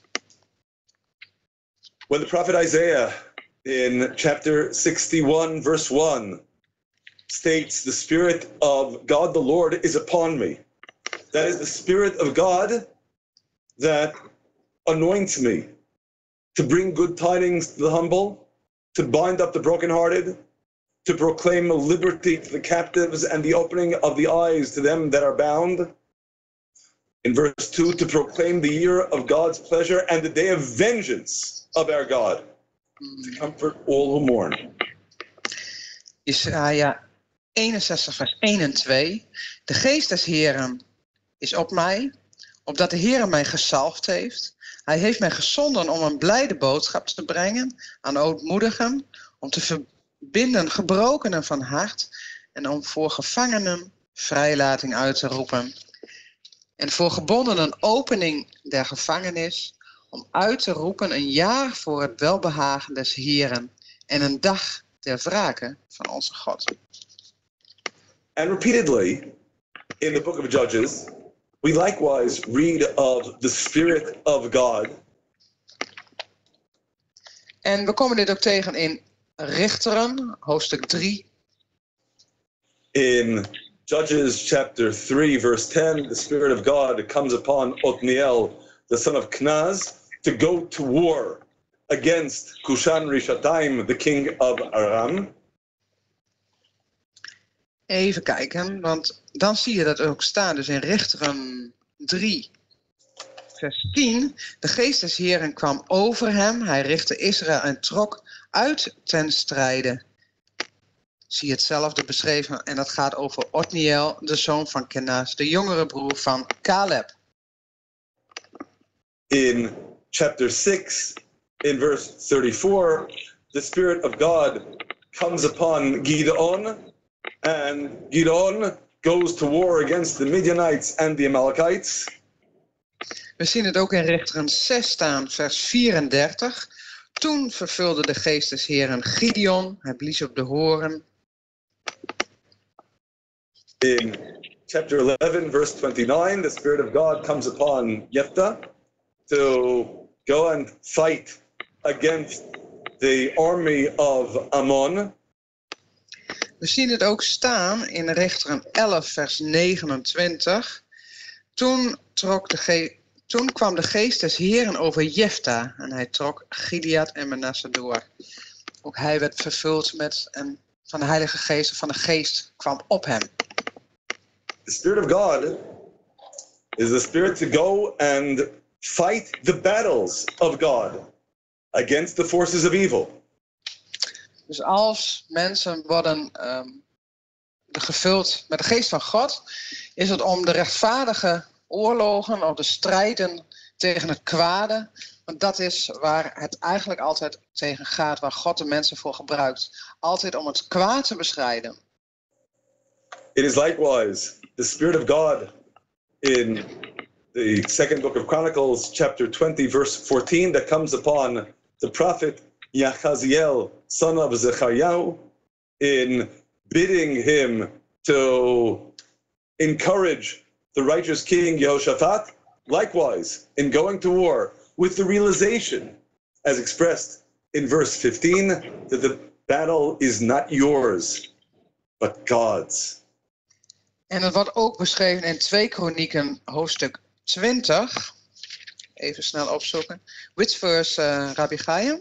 When the prophet Isaiah in chapter sixty-one verse one states, the Spirit of God the Lord is upon me. That is the Spirit of God that anoints me to bring good tidings to the humble, to bind up the brokenhearted, to proclaim liberty to the captives and the opening of the eyes to them that are bound. In verse two, to proclaim the year of God's pleasure and the day of vengeance of our God, to comfort all who mourn. Jesaja eenenzestig vers één en twee. De geest des Heeren is op mij, opdat de Heere mij gezalfd heeft. Hij heeft mij gezonden om een blijde boodschap te brengen aan ootmoedigen, om te verbinden gebrokenen van hart en om voor gevangenen vrijlating uit te roepen. En voor gebondenen een opening der gevangenis, om uit te roepen een jaar voor het welbehagen des Heeren en een dag der wrake van onze God. And repeatedly in the book of Judges, we likewise read of the Spirit of God. En we komen dit ook tegen in Richteren, hoofdstuk drie. In Judges chapter three, verse ten, the Spirit of God comes upon Othniel, the son of Kenaz, to go to war against Kushan Rishataim, the king of Aram. Even kijken, want dan zie je dat ook staan. Dus in Richteren drie, vers tien. De geest des Heeren kwam over hem. Hij richtte Israël en trok uit ten strijde. Zie hetzelfde beschreven. En dat gaat over Othniel, de zoon van Kenaz, de jongere broer van Caleb. In chapter six, in verse thirty-four, the Spirit of God comes upon Gideon. And Gideon goes to war against the Midianites and the Amalekites. We zien het ook in Richteren zes staan, vers vierendertig. Toen vervulde de geest des Heeren Gideon, hij blies op de horen. In chapter eleven, verse twenty-nine, the Spirit of God comes upon Jephthah to go and fight against the army of Ammon. We zien het ook staan in Richteren elf, vers negenentwintig. Toen, trok de ge- Toen kwam de geest des Heeren over Jephthah en hij trok Gilead en Manasse door. Ook hij werd vervuld met een, van de Heilige Geest, of van de Geest kwam op hem. The Spirit of God is the Spirit to go and fight the battles of God against the forces of evil. Dus als mensen worden um, gevuld met de geest van God, is het om de rechtvaardige oorlogen of de strijden tegen het kwade. Want dat is waar het eigenlijk altijd tegen gaat, waar God de mensen voor gebruikt. Altijd om het kwaad te bestrijden. It is likewise the Spirit of God in the second book of Chronicles, chapter twenty, verse fourteen, that comes upon the prophet Yachaziel, son of Zechariah, in bidding him to encourage the righteous king Jehoshaphat, likewise in going to war with the realization, as expressed in verse fifteen, that the battle is not yours, but God's. En het wordt ook beschreven in twee Kronieken, hoofdstuk twintig. Even snel opzoeken. Which verse, uh, Rabbi Chaim?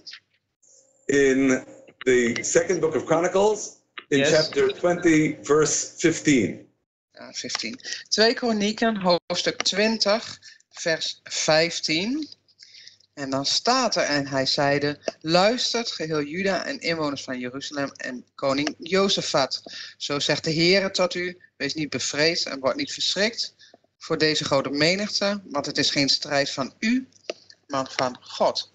In the second book of Chronicles, in Yes. chapter twenty, verse fifteen. Ja, vijftien. twee Kronieken, hoofdstuk twintig, vers vijftien. En dan staat er, en hij zeide, luistert geheel Juda en inwoners van Jeruzalem en koning Jozefat. Zo zegt de Heere tot u, wees niet bevreesd en word niet verschrikt voor deze grote menigte, want het is geen strijd van u, maar van God.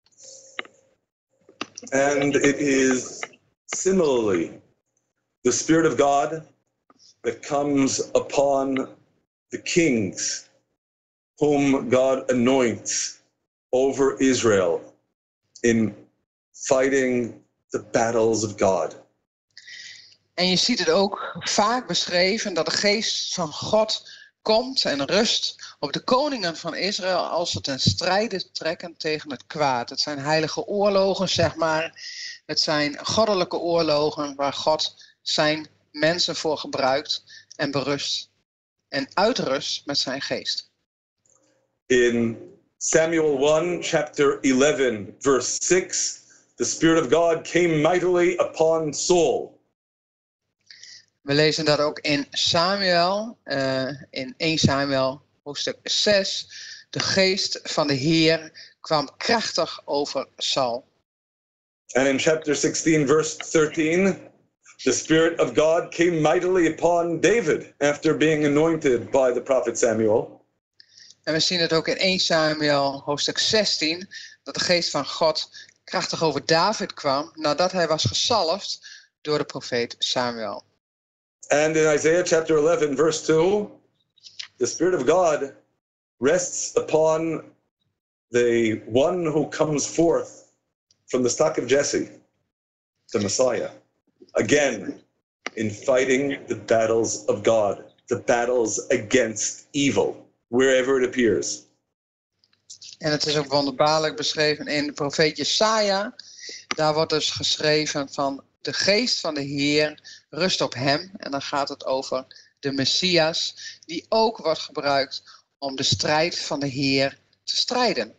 And it is similarly the Spirit of God that comes upon the kings whom God anoints over Israel in fighting the battles of God. En je ziet het ook vaak beschreven dat de geest van God komt en rust op de koningen van Israël als ze ten strijde trekken tegen het kwaad. Het zijn heilige oorlogen, zeg maar. Het zijn goddelijke oorlogen waar God zijn mensen voor gebruikt en berust en uitrust met zijn geest. In Samuel one, chapter eleven, verse six, the Spirit of God came mightily upon Saul. We lezen dat ook in Samuel, uh, in Eerste Samuel, hoofdstuk zes. De geest van de Heer kwam krachtig over Saul. And in chapter sixteen, verse thirteen, the Spirit of God came mightily upon David after being anointed by the prophet Samuel. En we zien het ook in Eerste Samuel, hoofdstuk zestien, dat de geest van God krachtig over David kwam nadat hij was gezalfd door de profeet Samuel. And in Isaiah chapter eleven, verse two, the Spirit of God rests upon the one who comes forth from the stock of Jesse, the Messiah, again in fighting the battles of God, the battles against evil, wherever it appears. En het is ook wonderbaarlijk beschreven in de profeet Jesaja. Daar wordt dus geschreven van de geest van de Heer rust op hem. En dan gaat het over de Messias, die ook wordt gebruikt om de strijd van de Heer te strijden.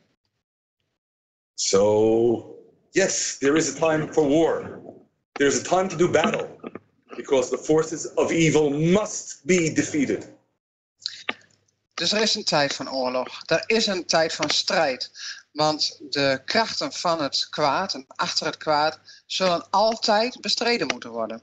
So, yes, there is a time for war. There is a time to do battle, because the forces of evil must be defeated. Dus er is een tijd van oorlog. Er is een tijd van strijd. Want de krachten van het kwaad en achter het kwaad zullen altijd bestreden moeten worden.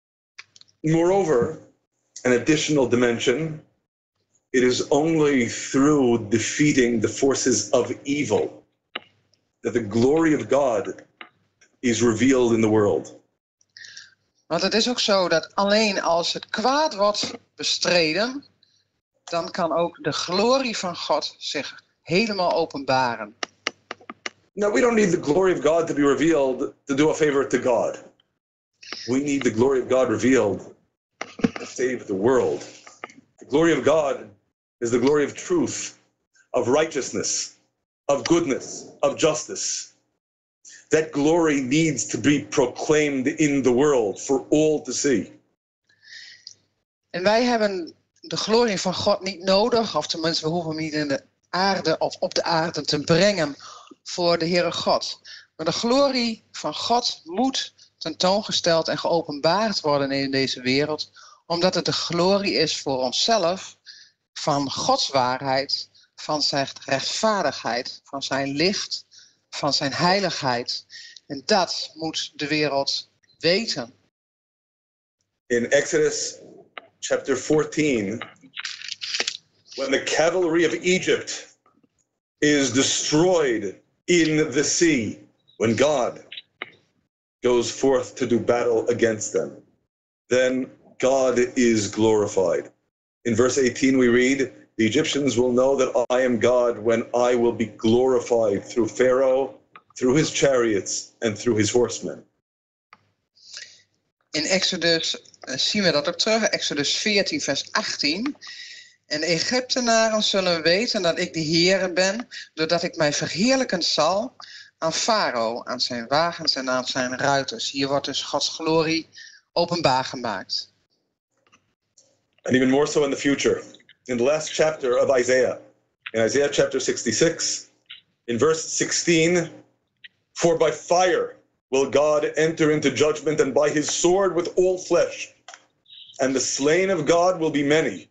Moreover, an additional dimension, it is only through defeating the forces of evil that the glory of God is revealed in the world. Want het is ook zo dat alleen als het kwaad wordt bestreden, dan kan ook de glorie van God zich helemaal openbaren. Now, we don't need the glory of God to be revealed to do a favor to God. We need the glory of God revealed to save the world. The glory of God is the glory of truth, of righteousness, of goodness, of justice. That glory needs to be proclaimed in the world for all to see. En wij hebben de glorie van God niet nodig, of tenminste we hoeven hem niet in de aarde of op de aarde te brengen voor de Heere God. Maar de glorie van God moet tentoongesteld en geopenbaard worden in deze wereld, omdat het de glorie is voor onszelf van Gods waarheid, van zijn rechtvaardigheid, van zijn licht, van zijn heiligheid. En dat moet de wereld weten. In Exodus chapter fourteen, when the cavalry of Egypt is destroyed in the sea, when God goes forth to do battle against them, then God is glorified. In verse eighteen we read, the Egyptians will know that I am God when I will be glorified through Pharaoh, through his chariots, and through his horsemen. In Exodus uh, zien we dat ook terug, Exodus veertien vers achttien. En de Egyptenaren zullen weten dat ik de Heere ben, doordat ik mij verheerlijken zal aan Farao, aan zijn wagens en aan zijn ruiters. Hier wordt dus Gods glorie openbaar gemaakt. And even more so in the future. In the last chapter of Isaiah, in Isaiah chapter sixty-six, in verse sixteen, for by fire will God enter into judgment, and by his sword with all flesh, and the slain of God will be many.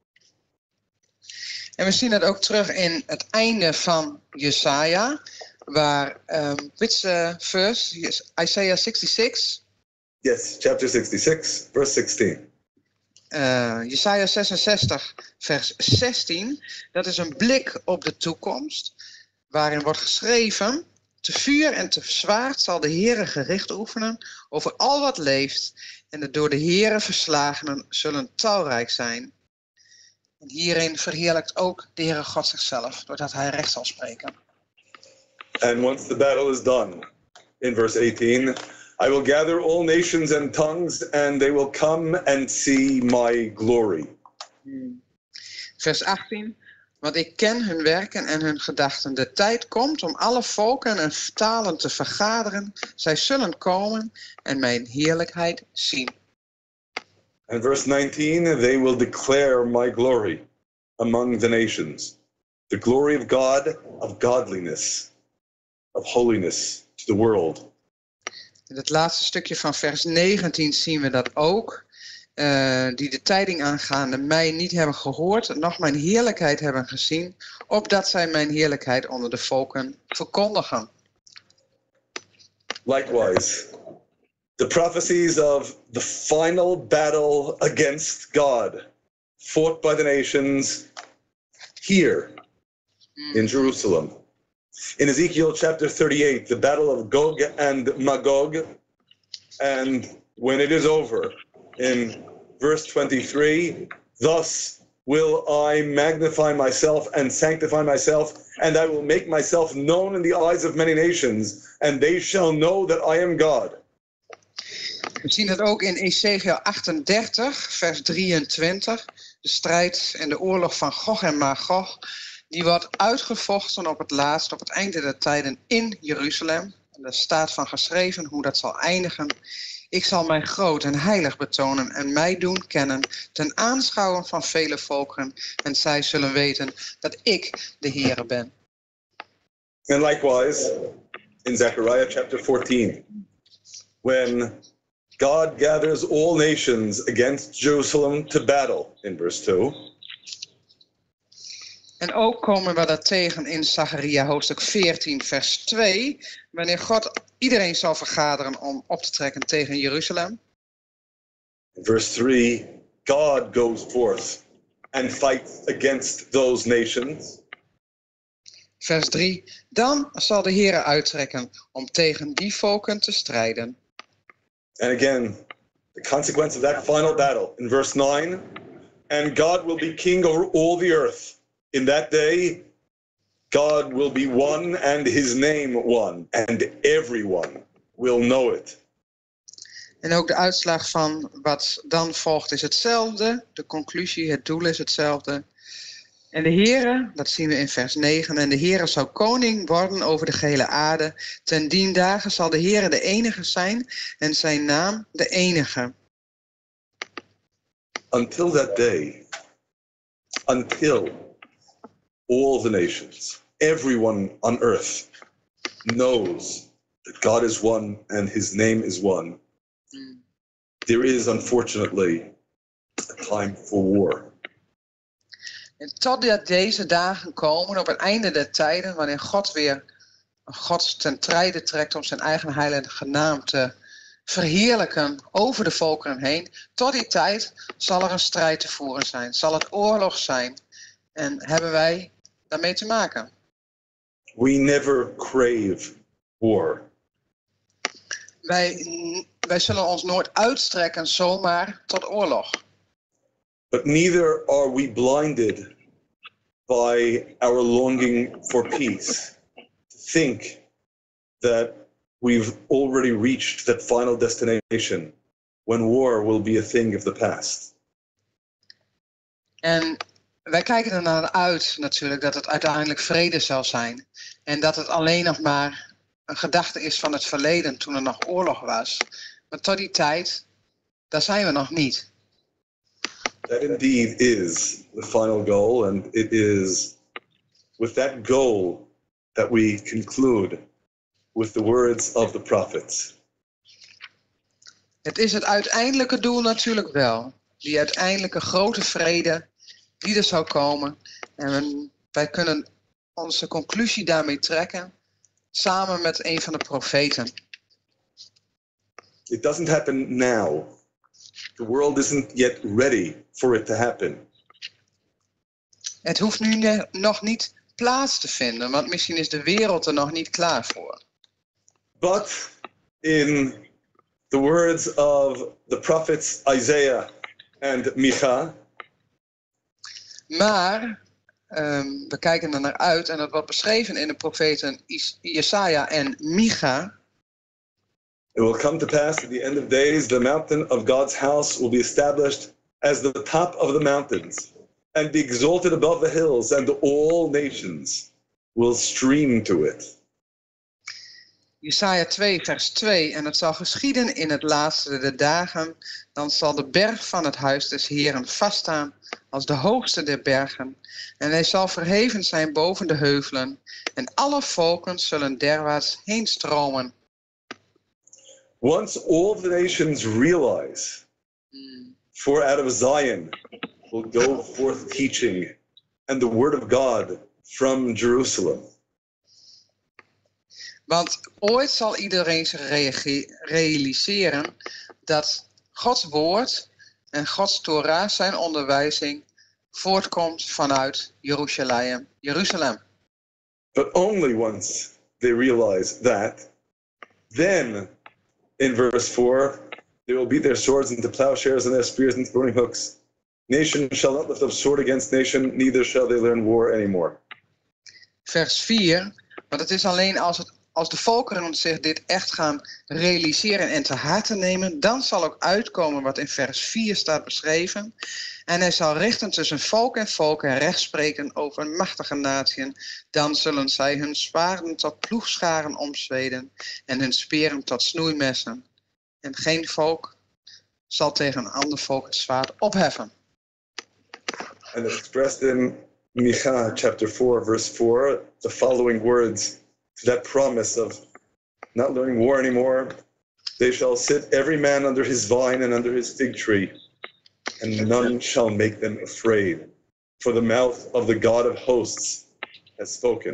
En we zien het ook terug in het einde van Jesaja, waar, um, which uh, verse? Yes, Isaiah sixty-six. Yes, chapter sixty-six, verse sixteen. Uh, Jesaja zesenzestig, vers zestien. Dat is een blik op de toekomst, waarin wordt geschreven: te vuur en te zwaard zal de Heere gericht oefenen over al wat leeft, en de door de Heere verslagenen zullen talrijk zijn. En hierin verheerlijkt ook de Heere God zichzelf, doordat hij recht zal spreken. And once the battle is done, in verse eighteen, I will gather all nations and tongues, and they will come and see my glory. Hmm. Vers achttien. Want ik ken hun werken en hun gedachten. De tijd komt om alle volken en talen te vergaderen. Zij zullen komen en mijn heerlijkheid zien. And verse nineteen, they will declare my glory among the nations. The glory of God, of godliness, of holiness to the world. In het laatste stukje van vers negentien zien we dat ook. Uh, die de tijding aangaande mij niet hebben gehoord, noch mijn heerlijkheid hebben gezien, opdat zij mijn heerlijkheid onder de volken verkondigen. Likewise, the prophecies of the final battle against God, fought by the nations here in Jerusalem. In Ezekiel chapter thirty-eight, the battle of Gog and Magog, and when it is over, in verse twenty-three, thus will I magnify myself and sanctify myself, and I will make myself known in the eyes of many nations, and they shall know that I am God. We zien het ook in Ezekiel achtendertig, vers drieëntwintig. De strijd en de oorlog van Gog en Magog, die wordt uitgevochten op het laatst, op het einde der tijden in Jeruzalem. Er staat van geschreven hoe dat zal eindigen. Ik zal mij groot en heilig betonen en mij doen kennen ten aanschouwen van vele volkeren. En zij zullen weten dat ik de Heere ben. And likewise, in Zechariah chapter fourteen, when God gathers all nations against Jerusalem to battle, in verse two. En ook komen we dat tegen in Zacharia hoofdstuk veertien, vers twee, wanneer God iedereen zal vergaderen om op te trekken tegen Jeruzalem. In verse three, God goes forth and fights against those nations. Vers drie, dan zal de Heere uittrekken om tegen die volken te strijden. And again, the consequence of that final battle, in verse nine, and God will be king over all the earth. In that day, God will be one and his name one, and everyone will know it. En ook de uitslag van wat dan volgt is hetzelfde. De conclusie, het doel is hetzelfde. En de Heere, dat zien we in vers negen, en de Heere zal koning worden over de gehele aarde. Ten dien dagen zal de Heere de enige zijn en zijn naam de enige. Until that day, until all the nations, everyone on earth knows that God is one and his name is one, mm. there is unfortunately a time for war. En totdat deze dagen komen, op het einde der tijden, wanneer God weer God ten strijde trekt om zijn eigen heilige naam te verheerlijken over de volkeren heen, tot die tijd zal er een strijd te voeren zijn, zal het oorlog zijn. En hebben wij daarmee te maken. We never crave war. Wij, wij zullen ons nooit uitstrekken zomaar tot oorlog. But neither are we blinded by our longing for peace. To think that we've already reached that final destination when war will be a thing of the past. En wij kijken er naar uit natuurlijk dat het uiteindelijk vrede zal zijn. En dat het alleen nog maar een gedachte is van het verleden toen er nog oorlog was. Maar tot die tijd, daar zijn we nog niet. That indeed is the final goal, and it is with that goal that we conclude with the words of the prophets. Het is het uiteindelijke doel natuurlijk wel. Die uiteindelijke grote vrede die er zou komen. En wij kunnen onze conclusie daarmee trekken samen met een van de profeten. It doesn't happen now. The world isn't yet ready for it to happen. Het hoeft nu ne- nog niet plaats te vinden, want misschien is de wereld er nog niet klaar voor. But in the words of the prophets Isaiah and Micha, maar um, we kijken er naar uit en dat wordt beschreven in de profeten Is- Jesaja en Micha. it will come to pass at the end of days, the mountain of God's house will be established as the top of the mountains and be exalted above the hills, and all nations will stream to it. Jesaja twee vers twee. En het zal geschieden in het laatste der dagen. Dan zal de berg van het huis des Heeren vaststaan als de hoogste der bergen. En hij zal verheven zijn boven de heuvelen. En alle volken zullen derwaarts heen stromen. Once all the nations realize, Hmm. for out of Zion will go forth teaching and the word of God from Jerusalem. Want ooit zal iedereen zich reage- realiseren dat Gods woord en Gods Torah, zijn onderwijzing, voortkomt vanuit Jeruzalem. Jeruzalem. But only once they realize that, then in verse four, they will beat their swords into plowshares and their spears into pruning hooks. Nation shall not lift up sword against nation, neither shall they learn war anymore. Vers vier. Want het is alleen als, het, als de volkeren zich dit echt gaan realiseren en te harte nemen, dan zal ook uitkomen wat in vers vier staat beschreven. En hij zal richten tussen volk en volk en recht spreken over machtige natieën. Dan zullen zij hun zwaarden tot ploegscharen omzweden en hun speren tot snoeimessen. En geen volk zal tegen een ander volk het zwaard opheffen. And it's expressed in Micha chapter four, verse four, the following words to that promise of not learning war anymore. They shall sit every man under his vine and under his fig tree, and none shall make them afraid. For the mouth of the God of hosts has spoken.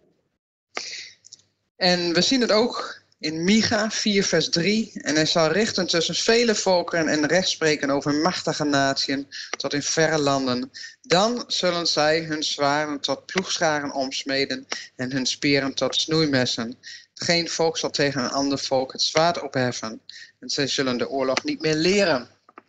En we zien het ook in Micha vier vers drie. En hij zal richten tussen vele volkeren en recht spreken over machtige natieën tot in verre landen. Dan zullen zij hun zwaarden tot ploegscharen omsmeden en hun speren tot snoeimessen. Geen volk zal tegen een ander volk het zwaard opheffen. En zij zullen de oorlog niet meer leren.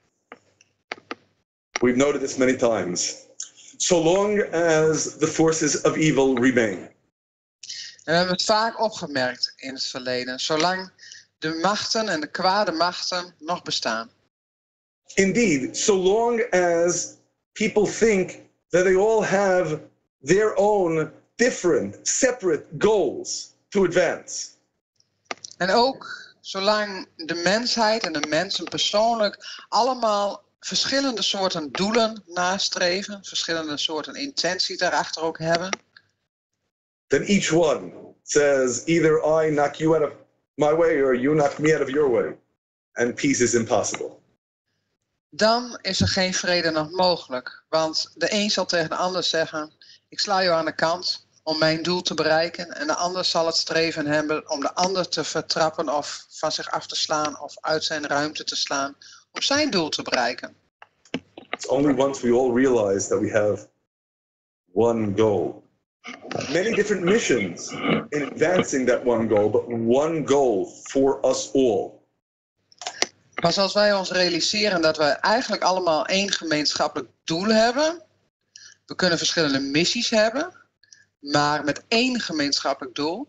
We've noted this many times. So long as the forces of evil remain. En we hebben het vaak opgemerkt in het verleden. Zolang de machten en de kwade machten nog bestaan. Indeed, so long as people think that they all have their own different, separate goals to advance. En ook zolang de mensheid en de mensen persoonlijk allemaal verschillende soorten doelen nastreven, verschillende soorten intenties daarachter ook hebben. Then each one says, either I knock you out of my way or you knock me out of your way. And peace is impossible. Dan is er geen vrede nog mogelijk. Want de een zal tegen de ander zeggen, ik sla jou aan de kant om mijn doel te bereiken. En de ander zal het streven hebben om de ander te vertrappen of van zich af te slaan of uit zijn ruimte te slaan om zijn doel te bereiken. It's only once we all realize that we have one goal. Many different missions in advancing that one goal, but one goal for us all. Pas als wij ons realiseren dat wij eigenlijk allemaal één gemeenschappelijk doel hebben. We kunnen verschillende missies hebben, maar met één gemeenschappelijk doel.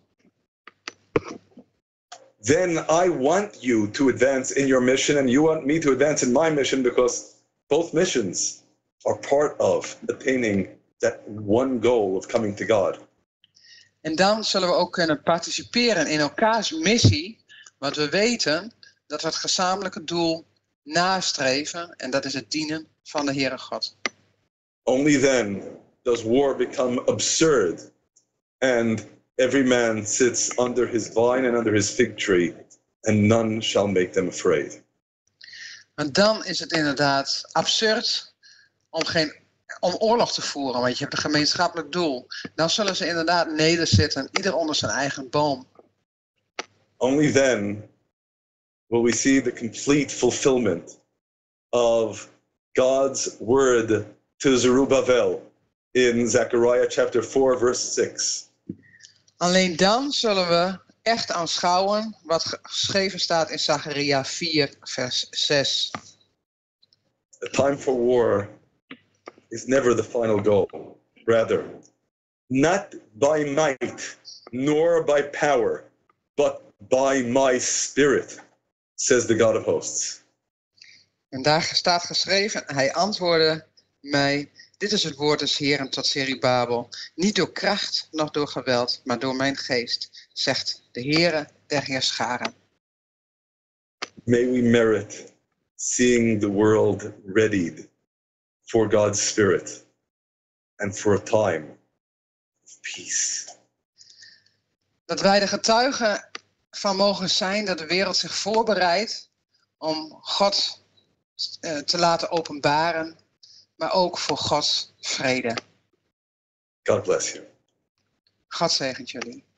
Then I want you to advance in your mission and you want me to advance in my mission because both missions are part of attaining that one goal of coming to God. En dan zullen we ook kunnen participeren in elkaars missie, want we weten dat we het gezamenlijke doel nastreven en dat is het dienen van de Heere God. Only then does war become absurd and every man sits under his vine and under his fig tree and none shall make them afraid. Want dan is het inderdaad absurd om, geen, om oorlog te voeren, want je hebt een gemeenschappelijk doel. Dan zullen ze inderdaad nederzitten, ieder onder zijn eigen boom. Only then will we see the complete fulfillment of God's word to Zerubbabel in Zechariah chapter four verse six. Alleen dan zullen we echt aanschouwen wat geschreven staat in Zacharia vier vers zes. The time for war is never the final goal. Rather, not by might nor by power, but by my spirit, says the God of hosts. En daar staat geschreven, hij antwoordde mij, Dit is het woord des Heeren tot Zerubabel. Niet door kracht, noch door geweld, maar door mijn geest, zegt de Heere der Heerscharen. May we merit seeing the world readied for God's Spirit and for a time of peace. Dat wij de getuigen van mogen zijn dat de wereld zich voorbereidt om God uh, te laten openbaren, maar ook voor Gods vrede. God bless you. God zegent jullie.